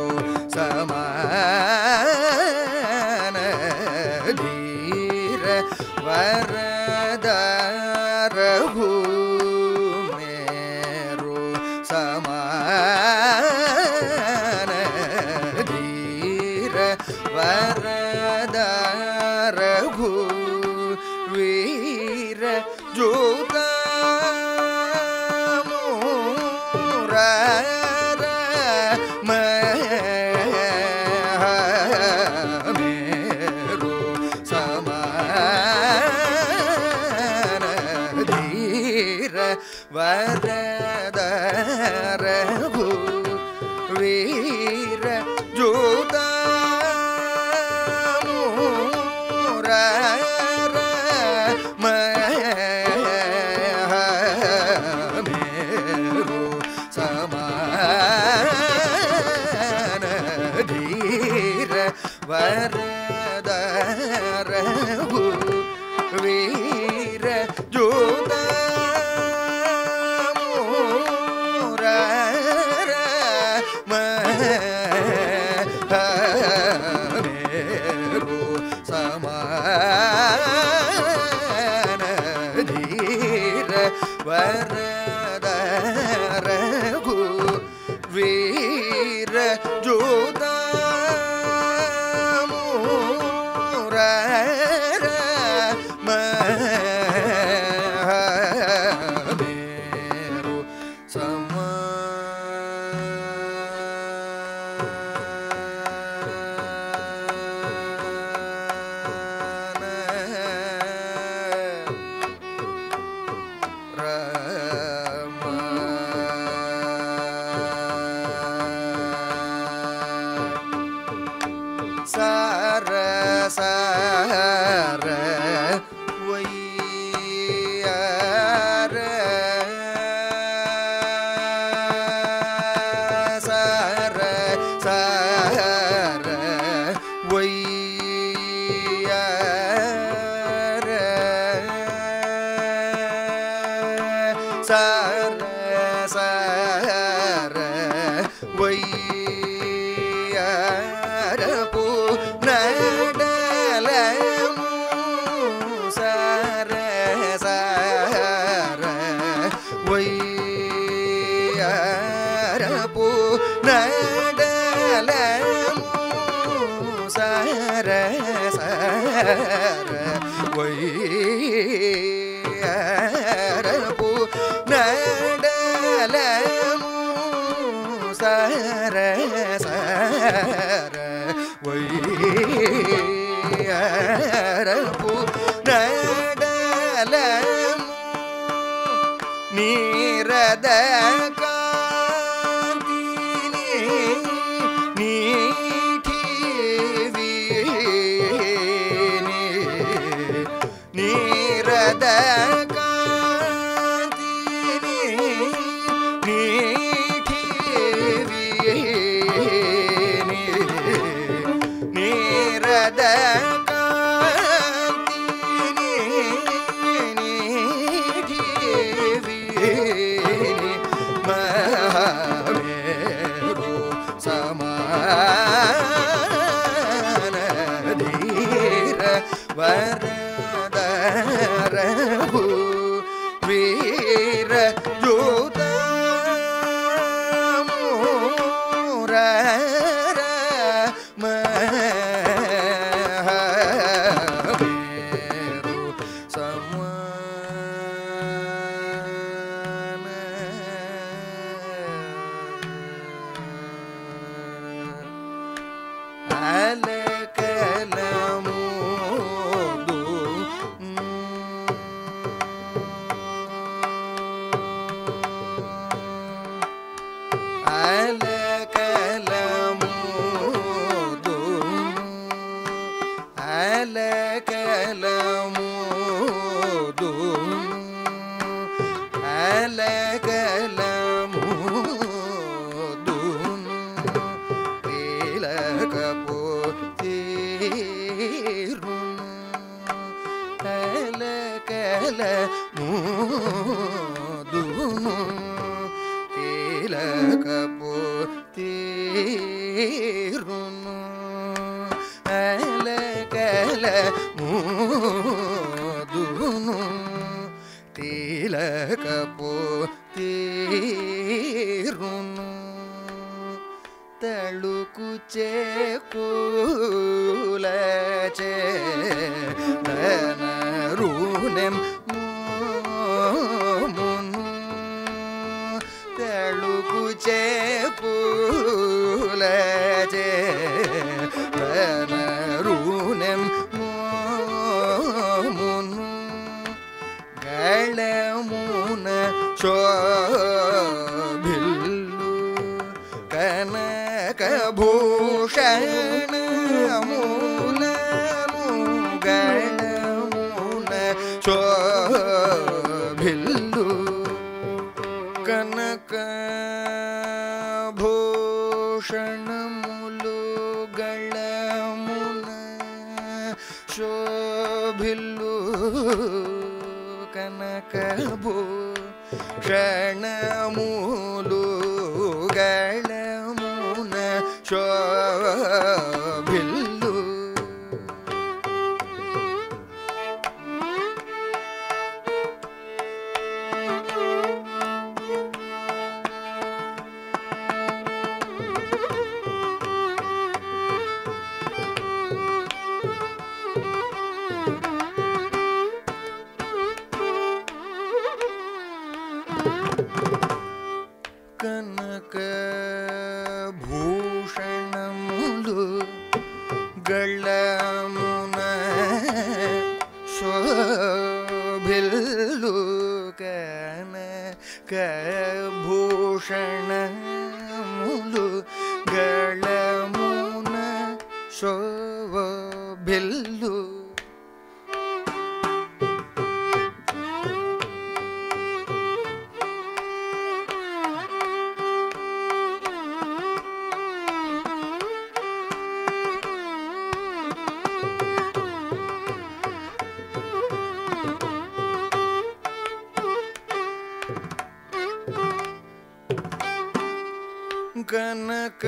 ಸಮಾನ ಧೀರ ವರದ ರಘು ಮೇರು ಸಮಾನ ಧೀರ ವರದ ರಘು ವೀರ ಜೋತ ಮೇರು ಸಮಾನ ಧೀರ ವರದ ರಘು ವೀರ ಜೋತ ಮೇರು ಸಮಾನ ಧೀರ ವರದ ರಘು ವೀರ ಜೋತ ಮೇರು ಸಮಾನ ಧೀರ ವರದ ರಘು ವೀರ ಜೋತ ಮೇರು ಸಾರ ಸಾರ ವೈಯಾರ ಸಾರ ಸಾರ ವೈಯಾರ ಸಾರ ಸಾರ ವೈಯಾರ ಪು ನಡಲಮು ಸಾರ ಸಾರ ವೈಯಾರ ಪು ನಡಲಮು ಸಾರ ಸಾರ ವೈಯಾರ ಪು ನಡಲಮು ಸಾರ ಸಾರ ವೈಯಾರ ಪು ನಡಲಮು ನೀರದ ಕಾಂತಿ ನೀಠಿವಿ ನೀರದ ಕಾಂತಿ ನೀಠಿವಿ ನೀರದ ಕಾಂತಿ ನೀಠಿವಿ ತೀರುನು ಅಲಕಲ ಮೂದುನು ತಿಲಕಪೋ ತೀರುನು ತಳುಕು ಚೇಕೂಲಚೆ ನರುನೆಂ ಮುನು ತಳುಕು ಚೇಕೂಲಚೆ ನರುನೆಂ ಮುನು ಗಳಮುನ ಶೋಭಿಲ್ಲು ಕನಕಭೂಷಣ ಮೂಲನು ಗಳಮುನ ಶೋಭಿಲ್ಲು ಕನಕಭೂಷಣ ಮುಲು ಗಳಮುನ ಶೋಭಿಲ್ಲು ಕನಕಭೂಷಣ ಮೂಲು ಗಳಮುನ ಶೋಭಿಲ್ಲು ಕನಕಭೂಷಣ ಮುಲು ಗಳಮುನ ಶೋಭಿಲ್ಲು ಕನಕಭೂಷಣ ಮುಲು ಗಳಮುನ ಶೋಭಿಲ್ಲು ಕನಕ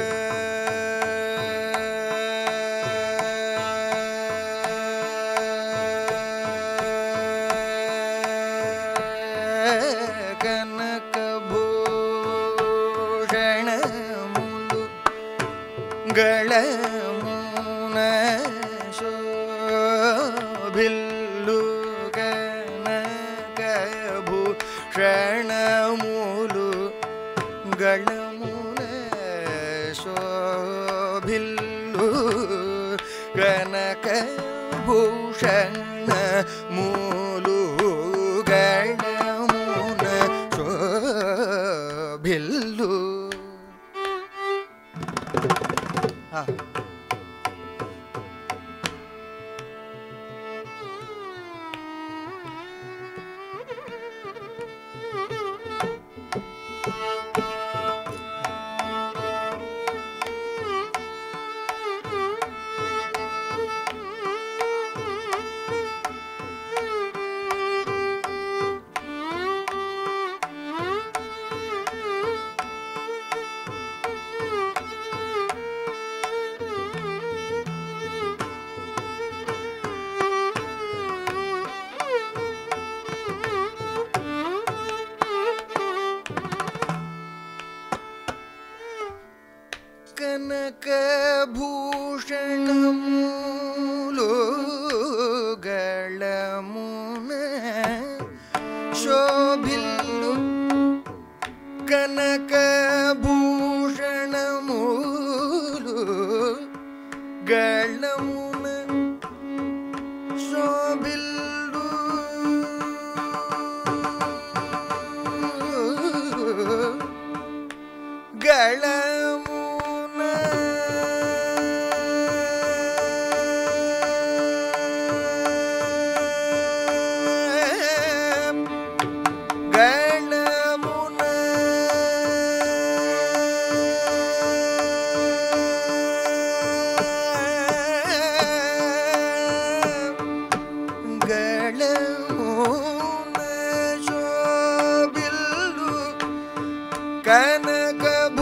ಕನಕಭೂಷಣ ಮುಲು ಗಳಮುನ ಶೋಭಿಲ್ಲು ಕನಕಭೂಷಣ ಮುಲು ಗಳಮುನ ಶೋಭಿಲ್ಲು ಕನಕಭೂಷಣ ಮೂಲು ಗಳಮುನ ಶೋಭಿಲ್ಲು ಕನಕಭೂಷಣ ಮೂಲು ಗಳಮುನ ಶೋಭಿಲ್ಲು ಕನಕಭೂಷಣ ಮೂಲು ಗಳಮುನ ಶೋಭಿಲ್ಲು ಗಳಮುನ ಗಳಮುನ ಗಳಮುನ ಶೋಭಿಲ್ಲು ಕನಕ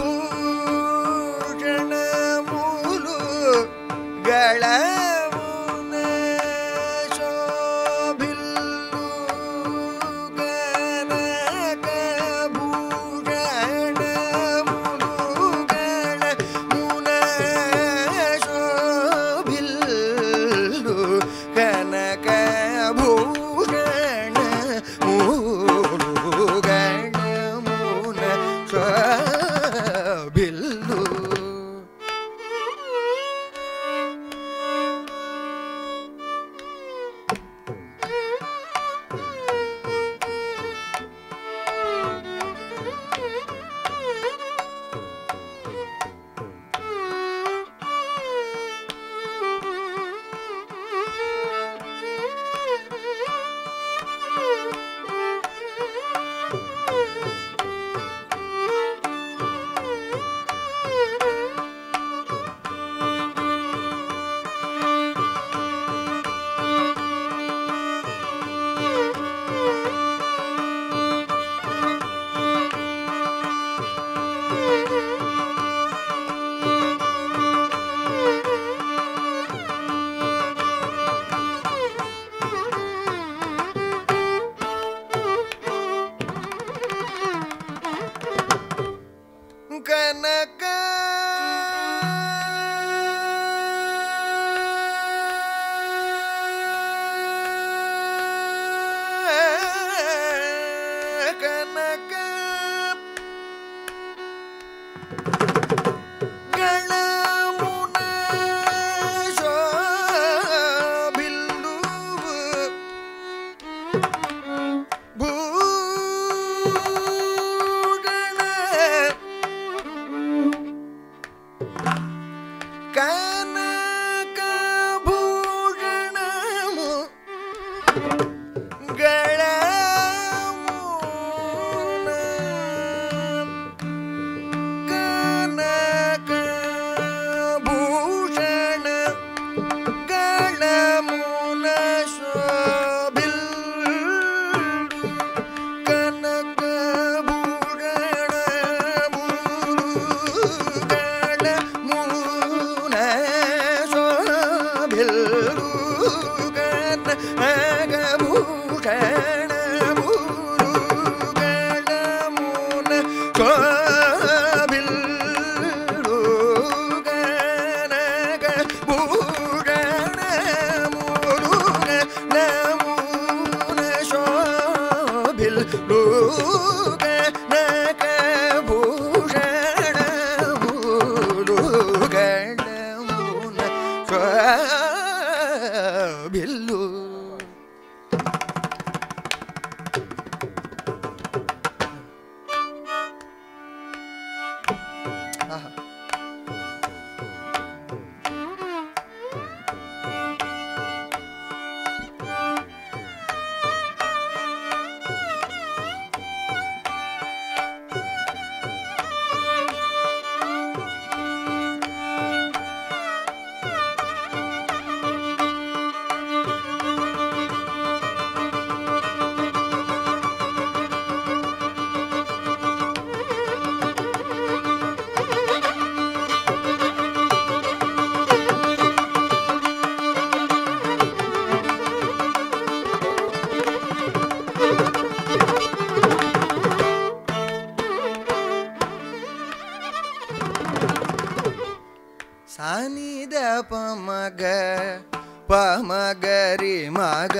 ಪಮಗರಿ ಮಗ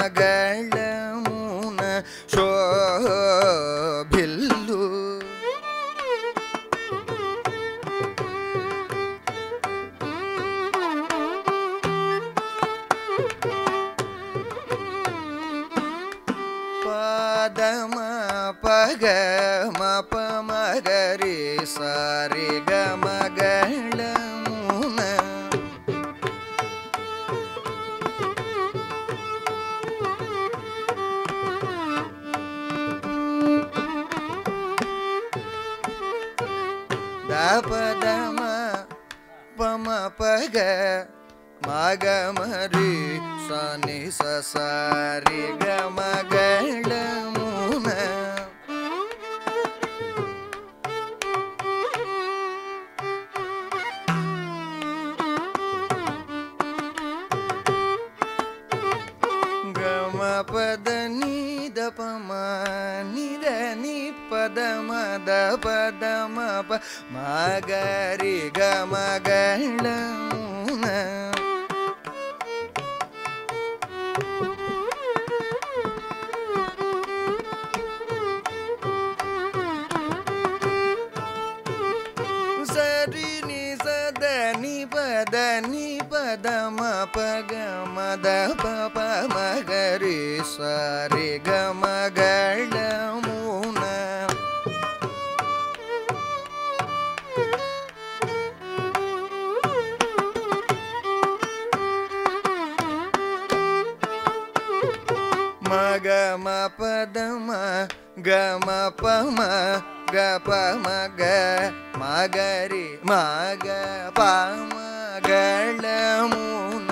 ಮಗಳ ಮುನ ಶೋಭಿಲ್ಲು ಪದಮ ಪಗ ಮ ಪಮಗರಿ ಸರಿ ಗ ಮಗಳ ಪದಮ ಪಮ ಪಗ ಮಗ ಮರಿ ಸನಿ ಸರಿ ಗ ಮಗಳ ಮುನ ದ ಪದ ಮ ಪ ಮ ಗ ರಿ ಗ ಮ ಗಳ ಸರಿ ನಿ ಸದ ನಿ ಪದ ಮ ಪ ಗ ಮ ದ ಪ ಪ ಮ ಗ ರಿ ಸ ರಿ ಗ ಮ ಗಳ ಮೂನ ಮ ಗ ಮ ಪದ ಮ ಗ ಮ ಪ ಮ ಗ ಪ ಮ ಗ ಮ ಗ ರಿ ಮ ಗ ಪ ಮ ಗಳ ಮೂನ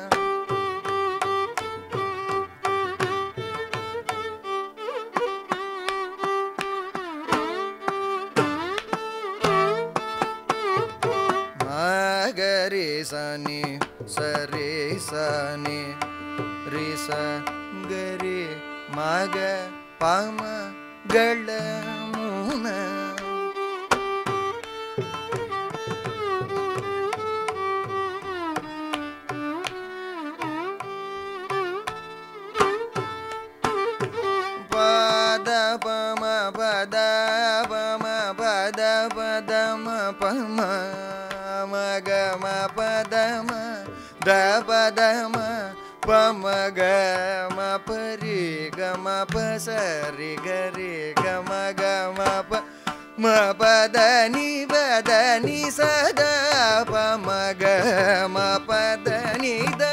ಮ ಗ ರಿ ಸ ನಿ ಸ ರಿ ಸ ನಿ ರಿ ಸ ಗ ರಿ ಮ ಗ ಪ ಮ ಗಳ ಮೂನ ಪದ ಪ ಮ ಪದ ಪ ಮ ಪದ ಪದ ಮ ಪ ಮ ಮ ಗ ಮ ಪದ ಮ ದ ಪದ ಮ ಪ ಮ ಗ ಮ ಪ ರಿ ಗ ಮ ಪ ಸ ರಿ ಗ ರಿ ಗ ಮ ಗ ಮ ಪ ಮ ಪದ ನಿ ಸ ದ ಪ ಮ ಗ ಮ ಪದ ನಿ ದ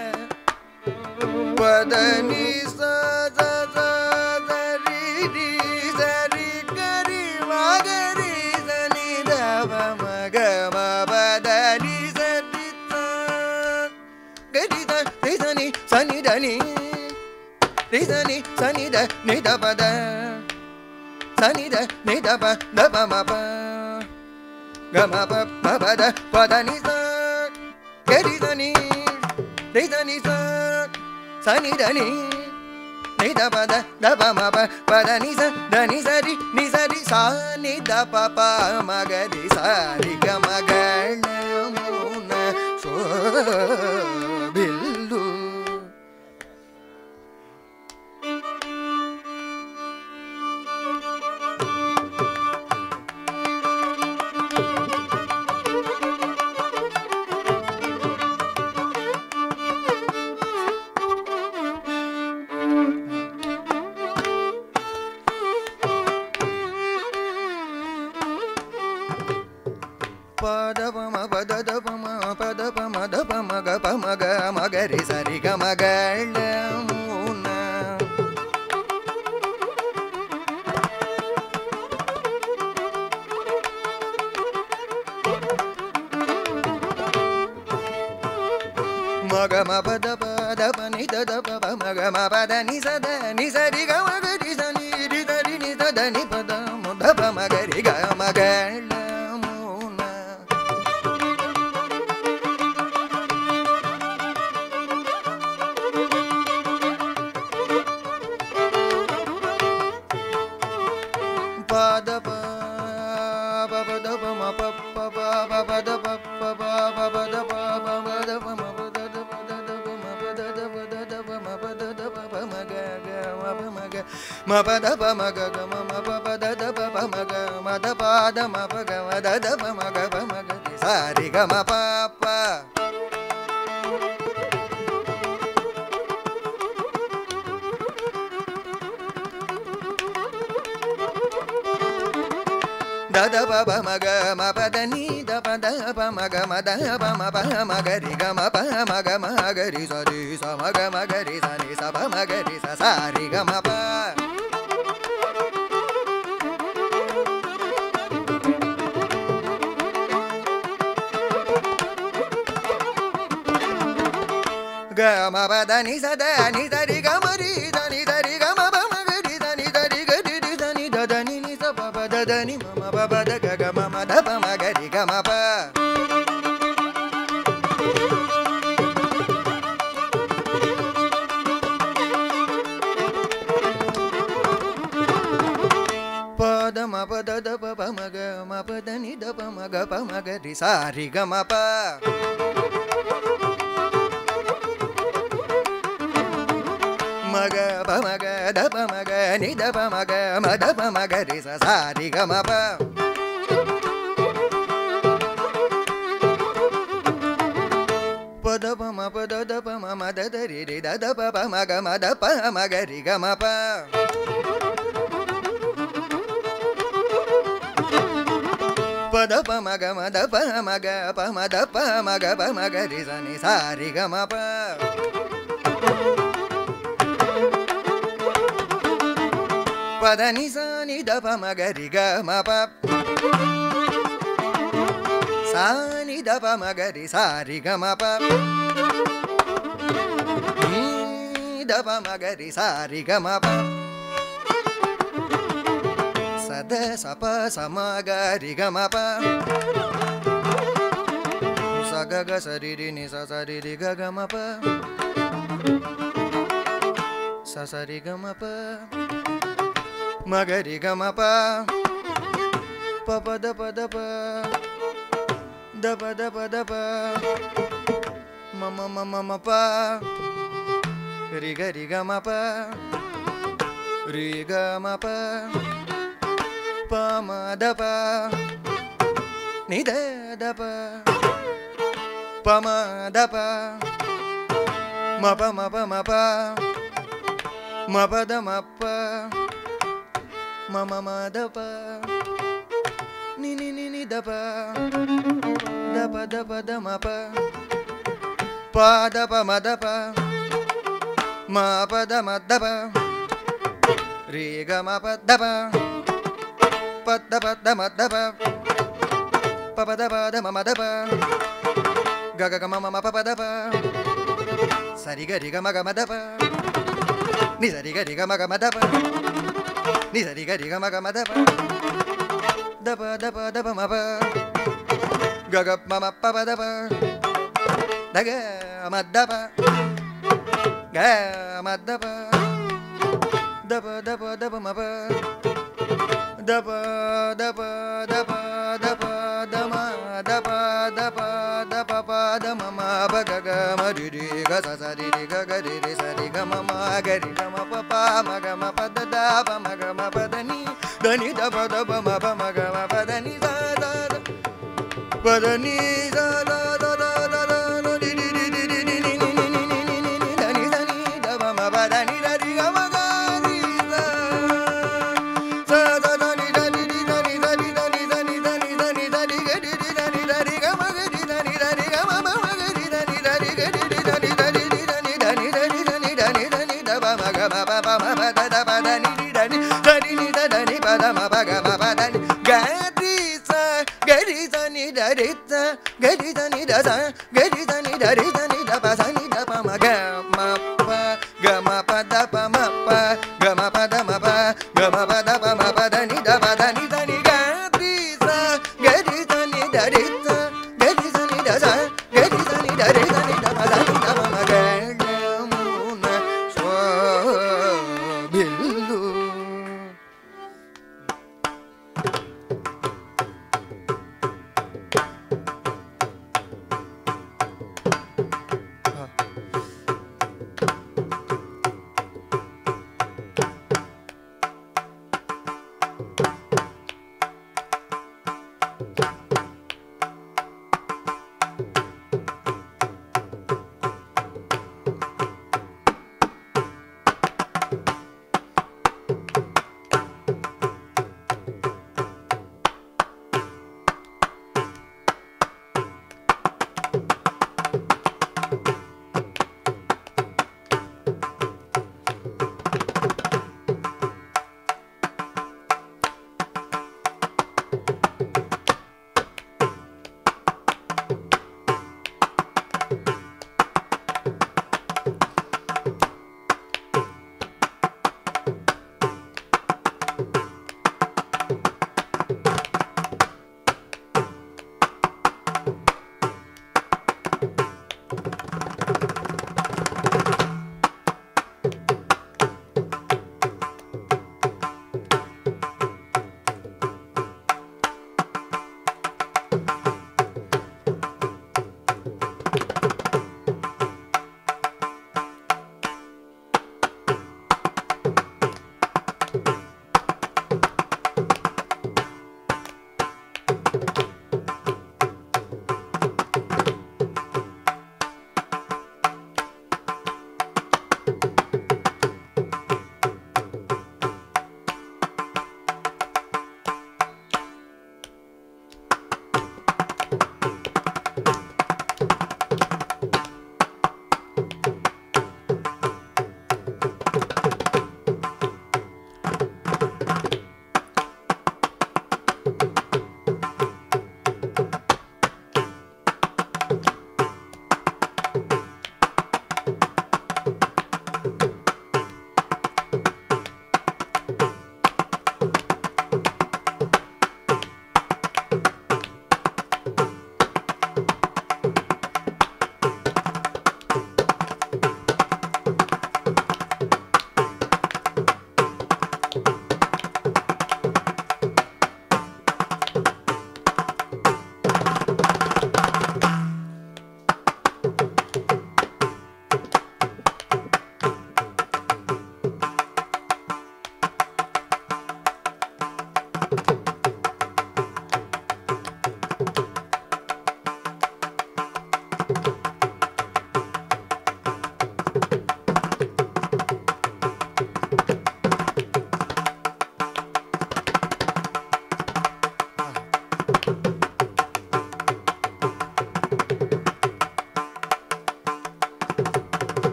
ಪದ ನಿ ಸ ದ ದ ದ ರಿ ರಿ ಸ ರಿ ಗ ರಿ ಮ ಗ ರಿ ಸ ನಿ ದ ಪ ಮ ಗ ಮ ಪದ ನಿ ಸ ರಿ ಸ ಗ ರಿ ದ ರಿ ಸ ನಿ ಸ ನಿ ದ ನಿ ರಿ ಸ ನಿ ಸ ನಿ ದ ನಿ ದ ಪ ದ ಸ ನಿ ದ ನಿ ದ ಪ ದ ಪ ಮ ಪ ಗ ಮ ಪ ಮ ಪ ದ ಪ ದ ನಿ ಸ ಗ ರಿ ಸ ನಿ ರಿ ಸ ನಿ ಸ ಸ ನಿ ದ ನಿ ನಿ ದ ಪ ದ ದ ಪ ಮ ಪ ಪ ದ ನಿ ಸ ದ ನಿ ಸ ರಿ ಸ ನಿ ದ ಪ ಪ ಮ ಗ ರಿ ಸ ರಿ ಗ ಮ ಗಳ ಮೂನ ಸೋ ಬಿಲ್ಲು ಪದ ಪ ಮ ಪದ ದ ಪ ಮ ಪದ ಪ ಮ ದ ಪ ಮ ಗ ಪ ಮ ಗ ಮ ಗ ರಿ ಸ ರಿ ಗ ಮ ಗಳ ಮೂನ ಮ ಗ ಮ ಪದ ಪ ದ ಪ ನಿ ದ ದ ಪ ಮ ಗ ಮ ಪದ ನಿ ಸ ದ ನಿ ಸ ರಿ ಗ ಮ ಗ ರಿ ಸ ನಿ ರಿ ದ ರಿ ನಿ ಸ ದ ನಿ ಪ ದ ಮ ದ ಪ ಮ ಗ ರಿ ಗ ಮ ಗಳ ಮೂನ ಪದ ಪ ಪ ಪ ದ ಪ ಮ ಪ ಪ ಪ ಪ ಪ ದ ಪ ಪ ಪ ಪ ಪ ದ ಪ ಪ ಮ ದ ಪ ಮ ಪ ದ ದ ಪ ದ ದ ಪ ಮ ಪ ದ ದ ಪ ದ ದ ಪ ಮ ಪ ದ ದ ಪ ಪ ಮ ಗ ಗ ಮ ಪ ಮ ಗ ಮ ಪ ದ ಪ ಮ ಗ ಗ ಮ ಮ ಪ ಪ ದ ದ ಪ ಪ ಮ ಗ ಮ ದ ಪ ದ ಮ ಪ ಗ ಮ ದ ದ ಪ ಮ ಗ ಪ ಮ ಗ ರಿ ಸ ರಿ ಗ ಮ ಪ ಪ ದ ದ ಪ ಪ ಮ ಗ ಮ ಪ ದ ನಿ ದ ಪ ದ ಪ ಮ ಗ ಮ ದ ಪ ಮ ಪ ಮ ಗ ರಿ ಗ ಮ ಪ ಮ ಗ ರಿ ಸ ಮ ಗ ಮ ಗ ರಿ ಸ ನಿ ಸ ಪ ಮ ಗ ರಿ ಸ ಸ ರಿ ಗ ಮ ಪ ಗ ಮ ಪ ದ ನಿ ಸ ದ ನಿ ದ ರಿ ಗ ಮ ರಿ ದ ನಿ ದ ರಿ ಗ ಮ ಪ ಮ ಗ ರಿ ದ ನಿ ದ ರಿ ಗ ರಿ ರಿ ದ ನಿ ದ ದ ನಿ ನಿ ಸ ಪ ಪ ದ ದ ನಿ ಮ ಮ ಪ ಪ ದ ಗ ಗ ಮ ಮ ದ ಪ ಮ ಗ ರಿ ಗ ಮ ಪ ಪ ದ ಮ ಪ ದ ದ ಪ ಪ ಮಗ ಮ ಪದ ನಿ ದ ಪ ಮಗ ಪ ಮಗ ರಿ ಸಾರಿ ಗ ಮ ಪ ಮಗ ಪ ಮಗ ದ ಪ ಮಗ ನಿ ದ ಪ ಮಗ ಮ ದ ಪ ಮಗ ರಿ ಸಾರಿ ಗ ಮ ಪ ಪದ ಪ ಮ ಪದ ದ ಪ ಮ ಮ ದ ದ ರಿ ರಿ ದ ದ ಪ ಪ ಮ ಗ ಮ ದ ಪ ಮ ಗ ರಿ ಗ ಮ ಪ ಪದ ಪ ಮ ಗ ಮ ದ ಪ ಮ ಗ ಪ ಮ ದ ಪ ಮ ಗ ಪ ಮ ಗ ರಿ ಸ ನಿ ಸ ರಿ ಗ ಮ ಪ ಪದ ನಿ ಸ ನಿ ದ ಪ ಮ ಗ ರಿ ಗ ಮ ಪ ಸ ನಿ ದ ಪ ಮ ಗ ರಿ ಸ ರಿ ಗ ಮ ಪ ನಿ ದ ಪ ಮ ಗ ರಿ ಸ ರಿ ಗ ಮ ಪ ದ ಸ ಪ ಸ ಮ ಗ ರಿ ಗ ಮ ಪ ಸ ಗ ಗ ಸ ರಿ ರಿ ನಿ ಸ ಸ ರಿ ರಿ ಗ ಗ ಮ ಪ ಸ ಸ ರಿ ಗ ಮ ಪ ಮ ಗ ರಿ ಗ ಮ ಪ ಪ ಪ ದ ಪ ದ ಪ ದ ಪ ದ ಪ ದ ಪ ಮ ಮ ಮ ಮ ಮ ಪ ರಿ ಗ ಮ ಪ ರಿ ಗ ಮ ಪ ಪ ಮ ದ ಪ ನಿ ದ ದ ಪ ಪ ಮ ದ ಪ ಮ ಪ ಮ ಪ ಮ ಪ ಮ ಪ ದ ಮ ಪ ಮ ಮ ಮ ದ ಪ ನಿ ನಿ ನಿ ನಿ ದ ಪ ದ ಪ ದ ಪ ದ ಮ ಪ ಪ ದ ಪ ಮ ದ ಪ ಮ ಪ ದ ಮ ದ ಪ ರಿ ಗ ಮ ಪ ದ ಪ ಪ ದ ಪ ದ ಮ ದ ಪ ಪ ಪ ದ ಪ ದ ಮ ಮ ದ ಪ ಗ ಗ ಗ ಮ ಮ ಮ ಪ ಪ ದ ಪ ಸ ರಿ ಗ ರಿ ಗ ಮ ಗ ಮ ದ ಪ ನಿ ಸ ರಿ ಗ ರಿ ಗ ಮ ಗ ಮ ದ ಪ ನಿ ಸ ರಿ ಗ ರಿ ಗ ಮ ಗ ಮ ದ ಪ ದ ಪ ದ ಪ ದ ಪ ಮ ಪ ಗ ಗ ಮ ಮ ಪ ಪ ದ ಪ ದ ಗ ಮ ದ ಪ ಗ ಮ ದ ಪ ದ ಪ ದ ಪ ದ ಪ ಮ ಪ ದ ಪ ದ ಪ ದ ಪ ದ ಪ ದ ಮ ದ ಪ ದ ಪ ದ ಪ ಪ ದ ಮ ಮ ಪ ಗ ಗ ಮ ರಿ ರಿ ಗ ಸ ಸ ರಿ ರಿ ಗ ಗ ರಿ ರಿ ಸ ರಿ ಗ ಮ ಮ ಗ ರಿ ಗ ಮ ಪ ಪ ಮ ಗ ಮ ಪ ದ ದ ಪ ಮ ಗ ಮ ಪ ದ ನಿ ದ ನಿ ದ ಪ ದ ಪ ಮ ಪ ಮ ಗ ಮ ಪ ದ ನಿ ದ ದ ಪ ದ ನಿ ದ ದ ದ ದ ದ ದ ನಿ ನಿ ನಿ ನಿ ನಿ ನಿ ನಿ ನಿ ನಿ ನಿ ನಿ ನಿ ನಿ ದ ನಿ ದ ಪ ಮ ಪ ದ ನಿ ದ ರಿ ಗ ಮ ಗ ರಿ ದ ಸ ದ ದ ನಿ ದ ನಿ ನಿ ದ ನಿ ದ ನಿ ದ ನಿ ದ ನಿ ದ ನಿ ದ ನಿ ದ ನಿ ಗ ರಿ ರಿ ದ ನಿ ದ ರಿ ಗ ಮ ಗ ರಿ ದ ನಿ ದ ರಿ ಗ ಮ ಮ ಮ ಗ ರಿ ದ ನಿ ದ ರಿ ಗ ರಿ ರಿ ದ ನಿ ದ ನಿ ನಿ ದ ನಿ ದ ನಿ ದ ನಿ ದ ನಿ ದ ನಿ ದ ನಿ ದ ಪ ಮ ಗ ಮ ಪ ಪ ಮ ಪ ದ ದ ಪ ದ ನಿ ನಿ ದ ನಿ ದ ನಿ ನಿ ದ ದ ನಿ ಪ ದ ಮ ಪ ಗ ಮ ಪ ದ ನಿ ಗ ರಿ ಸ ಗ ರಿ ಸ ನಿ ದ ರಿ ಸ ಗ ರಿ ಸ ನಿ ದ ಸ ಗ ರಿ ಸ ನಿ ದ ರಿ ಸ ನಿ ದ ಪ ಸ ನಿ ದ ಪ ಮ ಗ ಮ ಪ ಗ ಮ ಪ ದ ಪ ಮ ಪ ಗ ಮ ಪ ದ ಮ ಪ ಗ ಮ ಪ ದ ಪ ಮ ಪ ದ ನಿ ದ ಪ ದ ನಿ ದ ನಿ ಗ ರಿ ಸ ಗ ರಿ ಸ ನಿ ದ ರಿ ಸ ಗ ರಿ ಸ ನಿ ದ ಸ ಗ ರಿ ಸ ನಿ ದ ರಿ ಸ ನಿ ದ ಪ ದ ನಿ ದ ಪ ಮ ಗ ಗ ಮು ನ ಸ್ವ ಬಿಲ್ಲು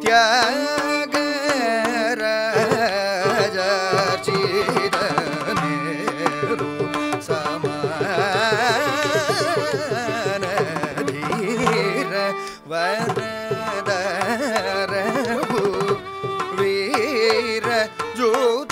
ತ್ಯಾಗರಾಜರ್ಚಿತನೇರು ಸಮಾನಧೀರ ವರದರಭು ವೀರ ಜೂತ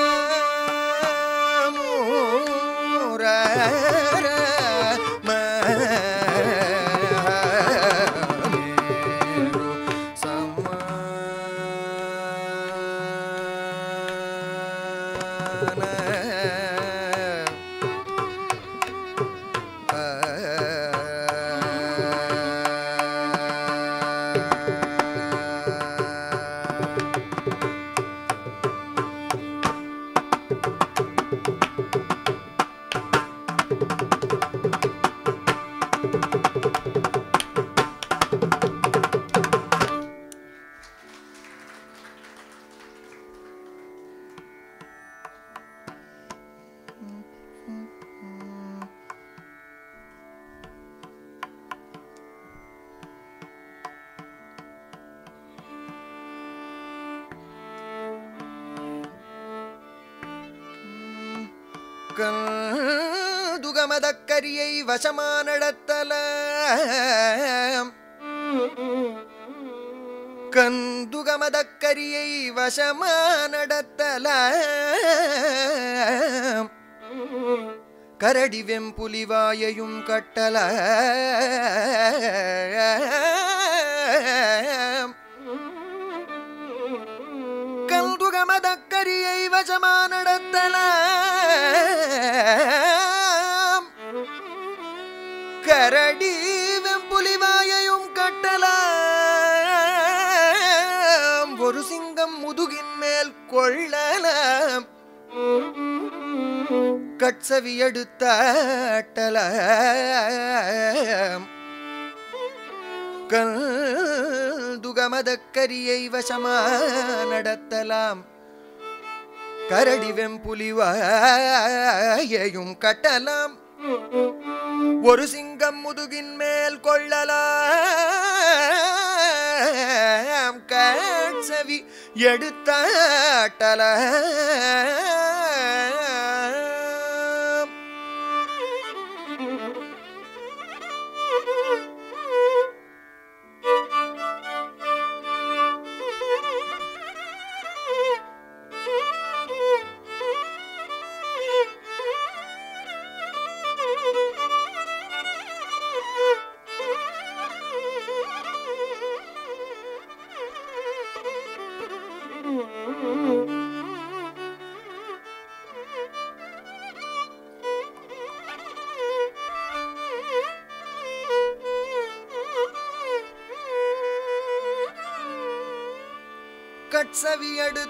கரியை வசமானடத்தல கந்துகமதக்கரியை வசமானடத்தல கரடி வெம்புலிவாயையும் கட்டல கந்துகமதக்கரியை வசமானடத்தல கரடி வெம்புலிவாயையும் கட்டலாம் ஒரு சிங்கம் முதுகின் மேல் கொள்ளலாம் கட்சவி எடுத்தாட்டலாம் கல்துகமதக்கரியை வசமா நடத்தலாம் கரடி வெம்புலிவாயையும் கட்டலாம் ஒரு சிங்கம் முதுகின் மேல் கொள்ளலாம் கட்சவி எடுத்தாட்டலாம் கட்சவி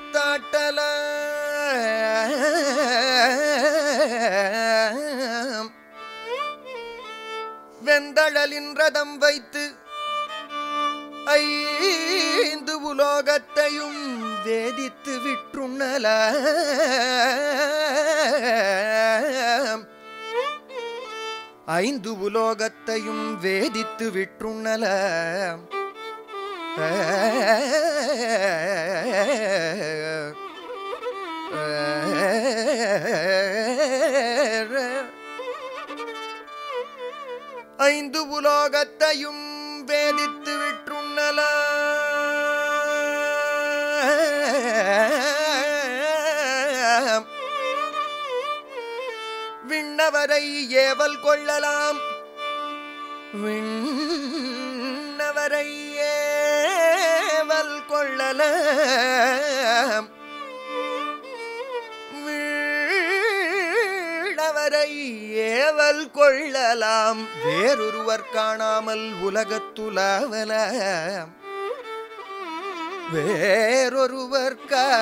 எடுத்தாட்டலாம் வெந்தழலின் ரதம் வைத்து 5 உலோகத்தையும் வேதித்து விற்றுண்ணலாம் 5 உலோகத்தையும் வேதித்து விற்றுண்ணலாம் ஐந்து உலோகத்தையும் வேதித்து விற்றுண்ணலாம் விண்ணவரை ஏவல் கொள்ளலாம் விண்ணவரை ஏவல் கொள்ளலாம் விண்ணவரை ஏவல் கொள்ளலாம் வேறொருவர் காணாமல் உலகத்துலாவலாம் வேறொருவர்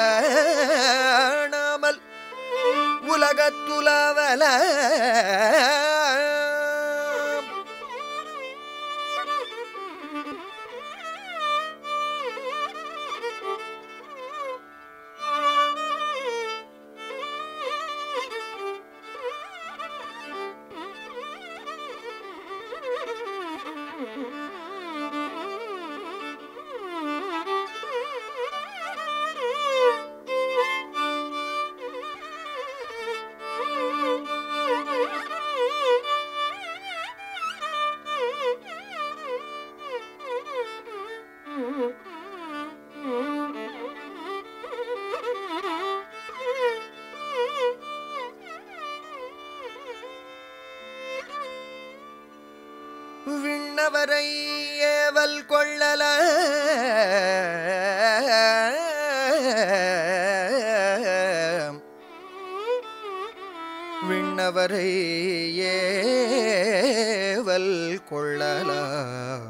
காணாமல் உலகத்துலாவலாம் விண்ணவரை ஏவல் கொள்ளல விண்ணவரை ஏவல் கொள்ளலாம்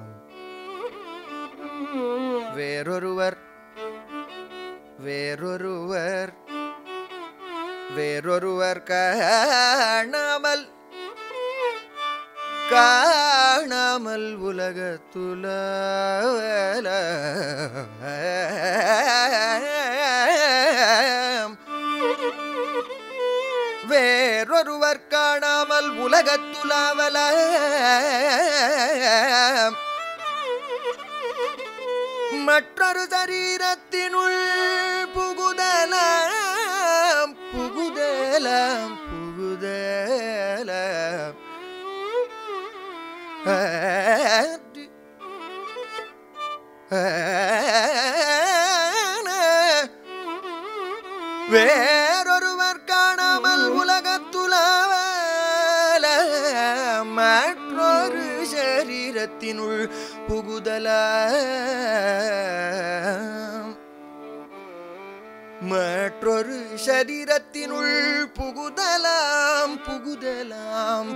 வேறொருவர் வேறொருவர் வேறொருவர் காணாமல் காணாமல் உலகத்துல வேறொருவர் காணாமல் உலகத்துலாவல மற்றொரு சரீரத்தினுள் புகுதலாம் புகுதலாம் புகுதலாம் வேறொருவர் காணாமல் உலகத்துலாவல மற்றொரு சரீரத்தினுள் புகுதலாம் மற்றொரு சரீரத்தினுள் புகுதலாம் புகுதலாம்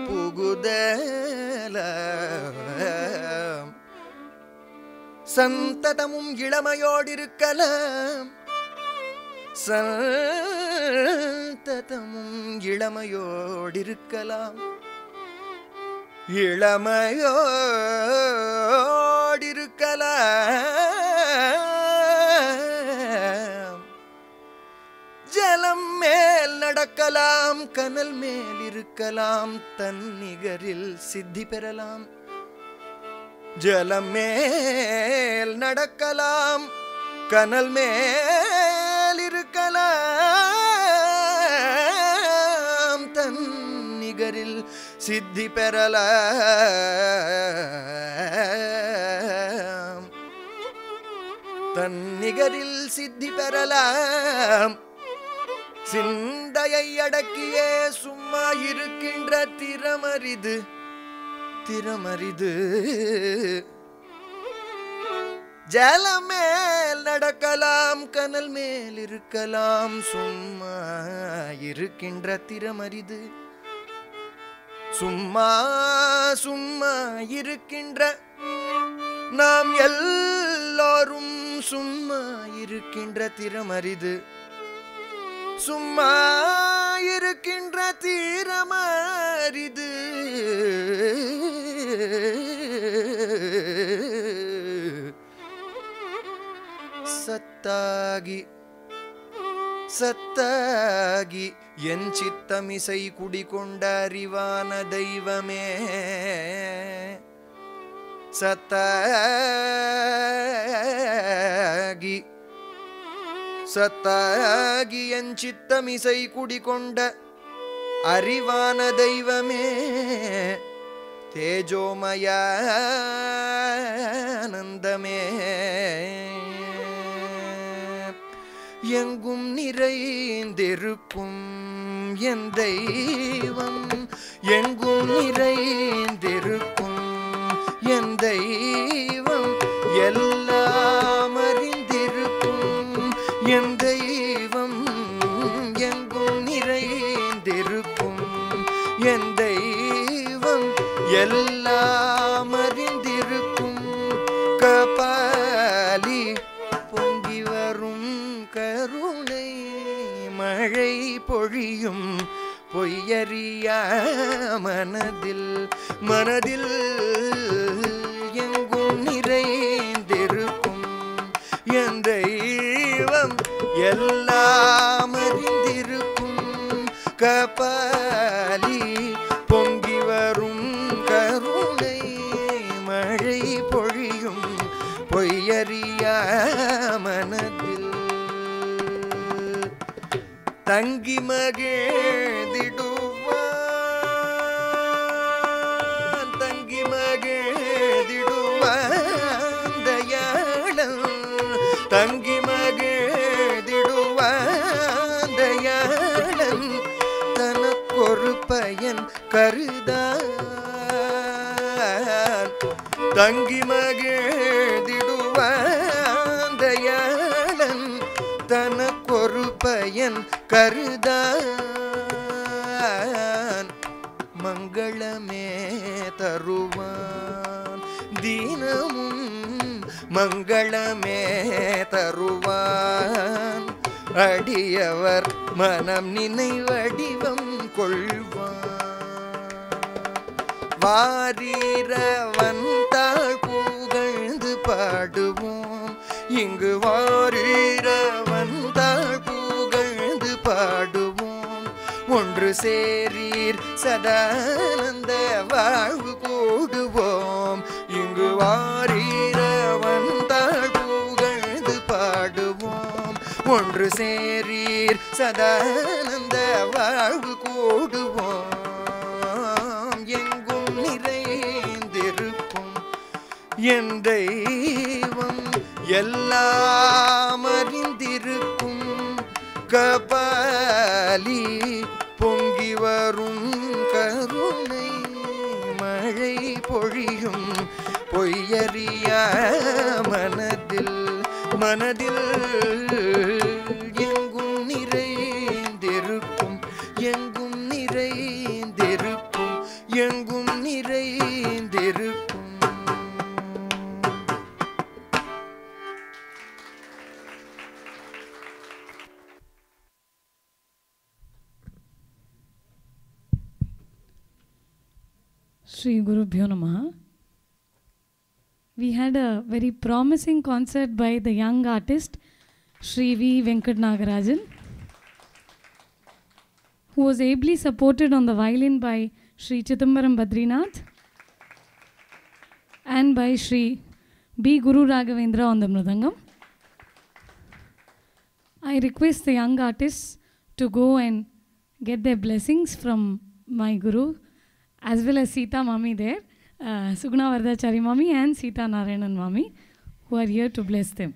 புகுதலாம் சந்ததமும் இளமையோடிருக்கலாம் சந்ததமும் இளமையோடிருக்கலாம் இளமையோடிருக்கலாம் ஜலம் மேல் நடக்கலாம் கனல் மேல் இருக்கலாம் தன்னிகரில் சித்தி பெறலாம் ஜலம் மேல் நடக்கலாம் கனல் மேல் இருக்கலாம் தன்னிகரில் சித்தி பெறலாம் தன்னிகரில் சித்தி பெறலாம் சிந்தையை அடக்கியே சும்மா இருக்கின்ற திறமரிது திறமரிது ஜலம் மேல் நடக்கலாம் கனல் மேல் இருக்கலாம் சும்மா இருக்கின்ற திறமரிது சும்மா சும்மா இருக்கின்ற நாம் எல்லோரும் சும்மா இருக்கின்ற திறமரிது சும்மா இருக்கின்ற திறமரிது சத்தாகி சத்தாகி என் சித்தமிசை குடிகொண்ட அறிவான தெய்வமே சத்தாகி சத்தாகி என் சித்தமிசை குடிகொண்ட அறிவான தெய்வமே தேஜோமயானந்தமே எங்கும் நிறைந்திருக்கும் என் தெய்வம் எங்கும் நிறைந்திருக்கும் என் தெய்வம் எல்லாம் அறிந்திருக்கும் என் தெய்வம் எங்கும் நிறைந்திருக்கும் என் தெய்வம் எல்லாம் அறிந்திருக்கும் கபாலி பொங்கி வரும் கருணை மழை பொழியும் பொய்யறியா மனதில் மனதில் எங்கும் நிறைந்திருக்கும் என் தெய்வம் எல்லாம் அறிந்திருக்கும் கபாலி பொங்கி வரும் கருணை மழை பொழியும் பொய்யறியா மனதில் தங்கி மகிழ்ந்திடுவான் தங்கி மகிழ்ந்திடுவான் தயாள தங்கி மகிழ்ந்திடுவான் தயாளன் தனக்கொரு பயன் கருதான் தங்கி மகிழ்ந்திடுவான் தயாளன் தனக்கொரு பயன் கருதான் மங்களமே தருவான் தினமும் மங்களமே தருவான் அடியவர் மனம் நினைவடிவம் கொள்வான் வாரீரவன் தாழ் புகழ்ந்து பாடுவோம் இங்கு வாரீரவன் தாழ் புகழ்ந்து பாடுவோம் ஒன்று சேரீர் சதானந்த வாழ்வு கூடுவோம் இங்கு வாரீரவன் தாழ் புகழ்ந்து பாடுவோம் ஒன்று சேரீர் சதானந்த வாழ்வு கூடுவோம் எங்கும் நிறைந்திருக்கும் என் தெய்வம் எல்லாம் அறிந்திருக்கும் கபாலி பொங்கி வரும் கருணை மழை பொழியும் பொய்யறியா மனதில் மனதில் எங்கும் நிறைந்திருக்கும் எங்கும் நிறைந்திருக்கும் எங்கும் நிறைந்திருக்கும். Shri Guru Bhyo Namaha. We had a very promising concert by the young artist Shri V. Venkat Nagarajan, who was ably supported on the violin by Shri Chidambaram Badrinath and by Shri B. Guru Raghavendra on the mridangam. I request the young artists to go and get their blessings from my Guru, as well as Sita Mami there, Sugna Vardachari Mami and Sita Narayanan Mami, who are here to bless them.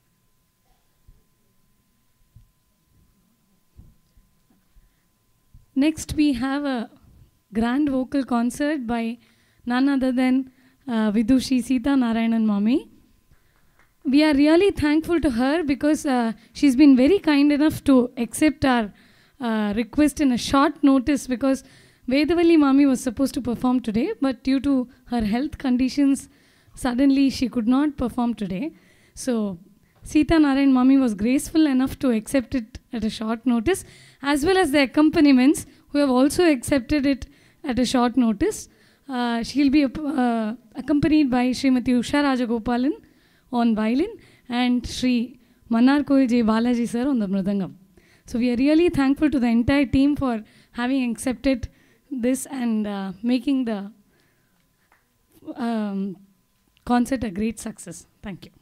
Next we have a grand vocal concert by none other than Vidushi Sita Narayanan Mami. We are really thankful to her because she's been very kind enough to accept our request in a short notice, because Vedavalli Mami was supposed to perform today, but due to her health conditions, suddenly she could not perform today. So Sita Narayan Mami was graceful enough to accept it at a short notice, as well as the accompaniments, who have also accepted it at a short notice. She'll be accompanied by Srimati Usha Rajagopalan on violin and Sri Manar Koil J. Balaji sir on the mridangam. So we are really thankful to the entire team for having accepted this and making the concert a great success. Thank you.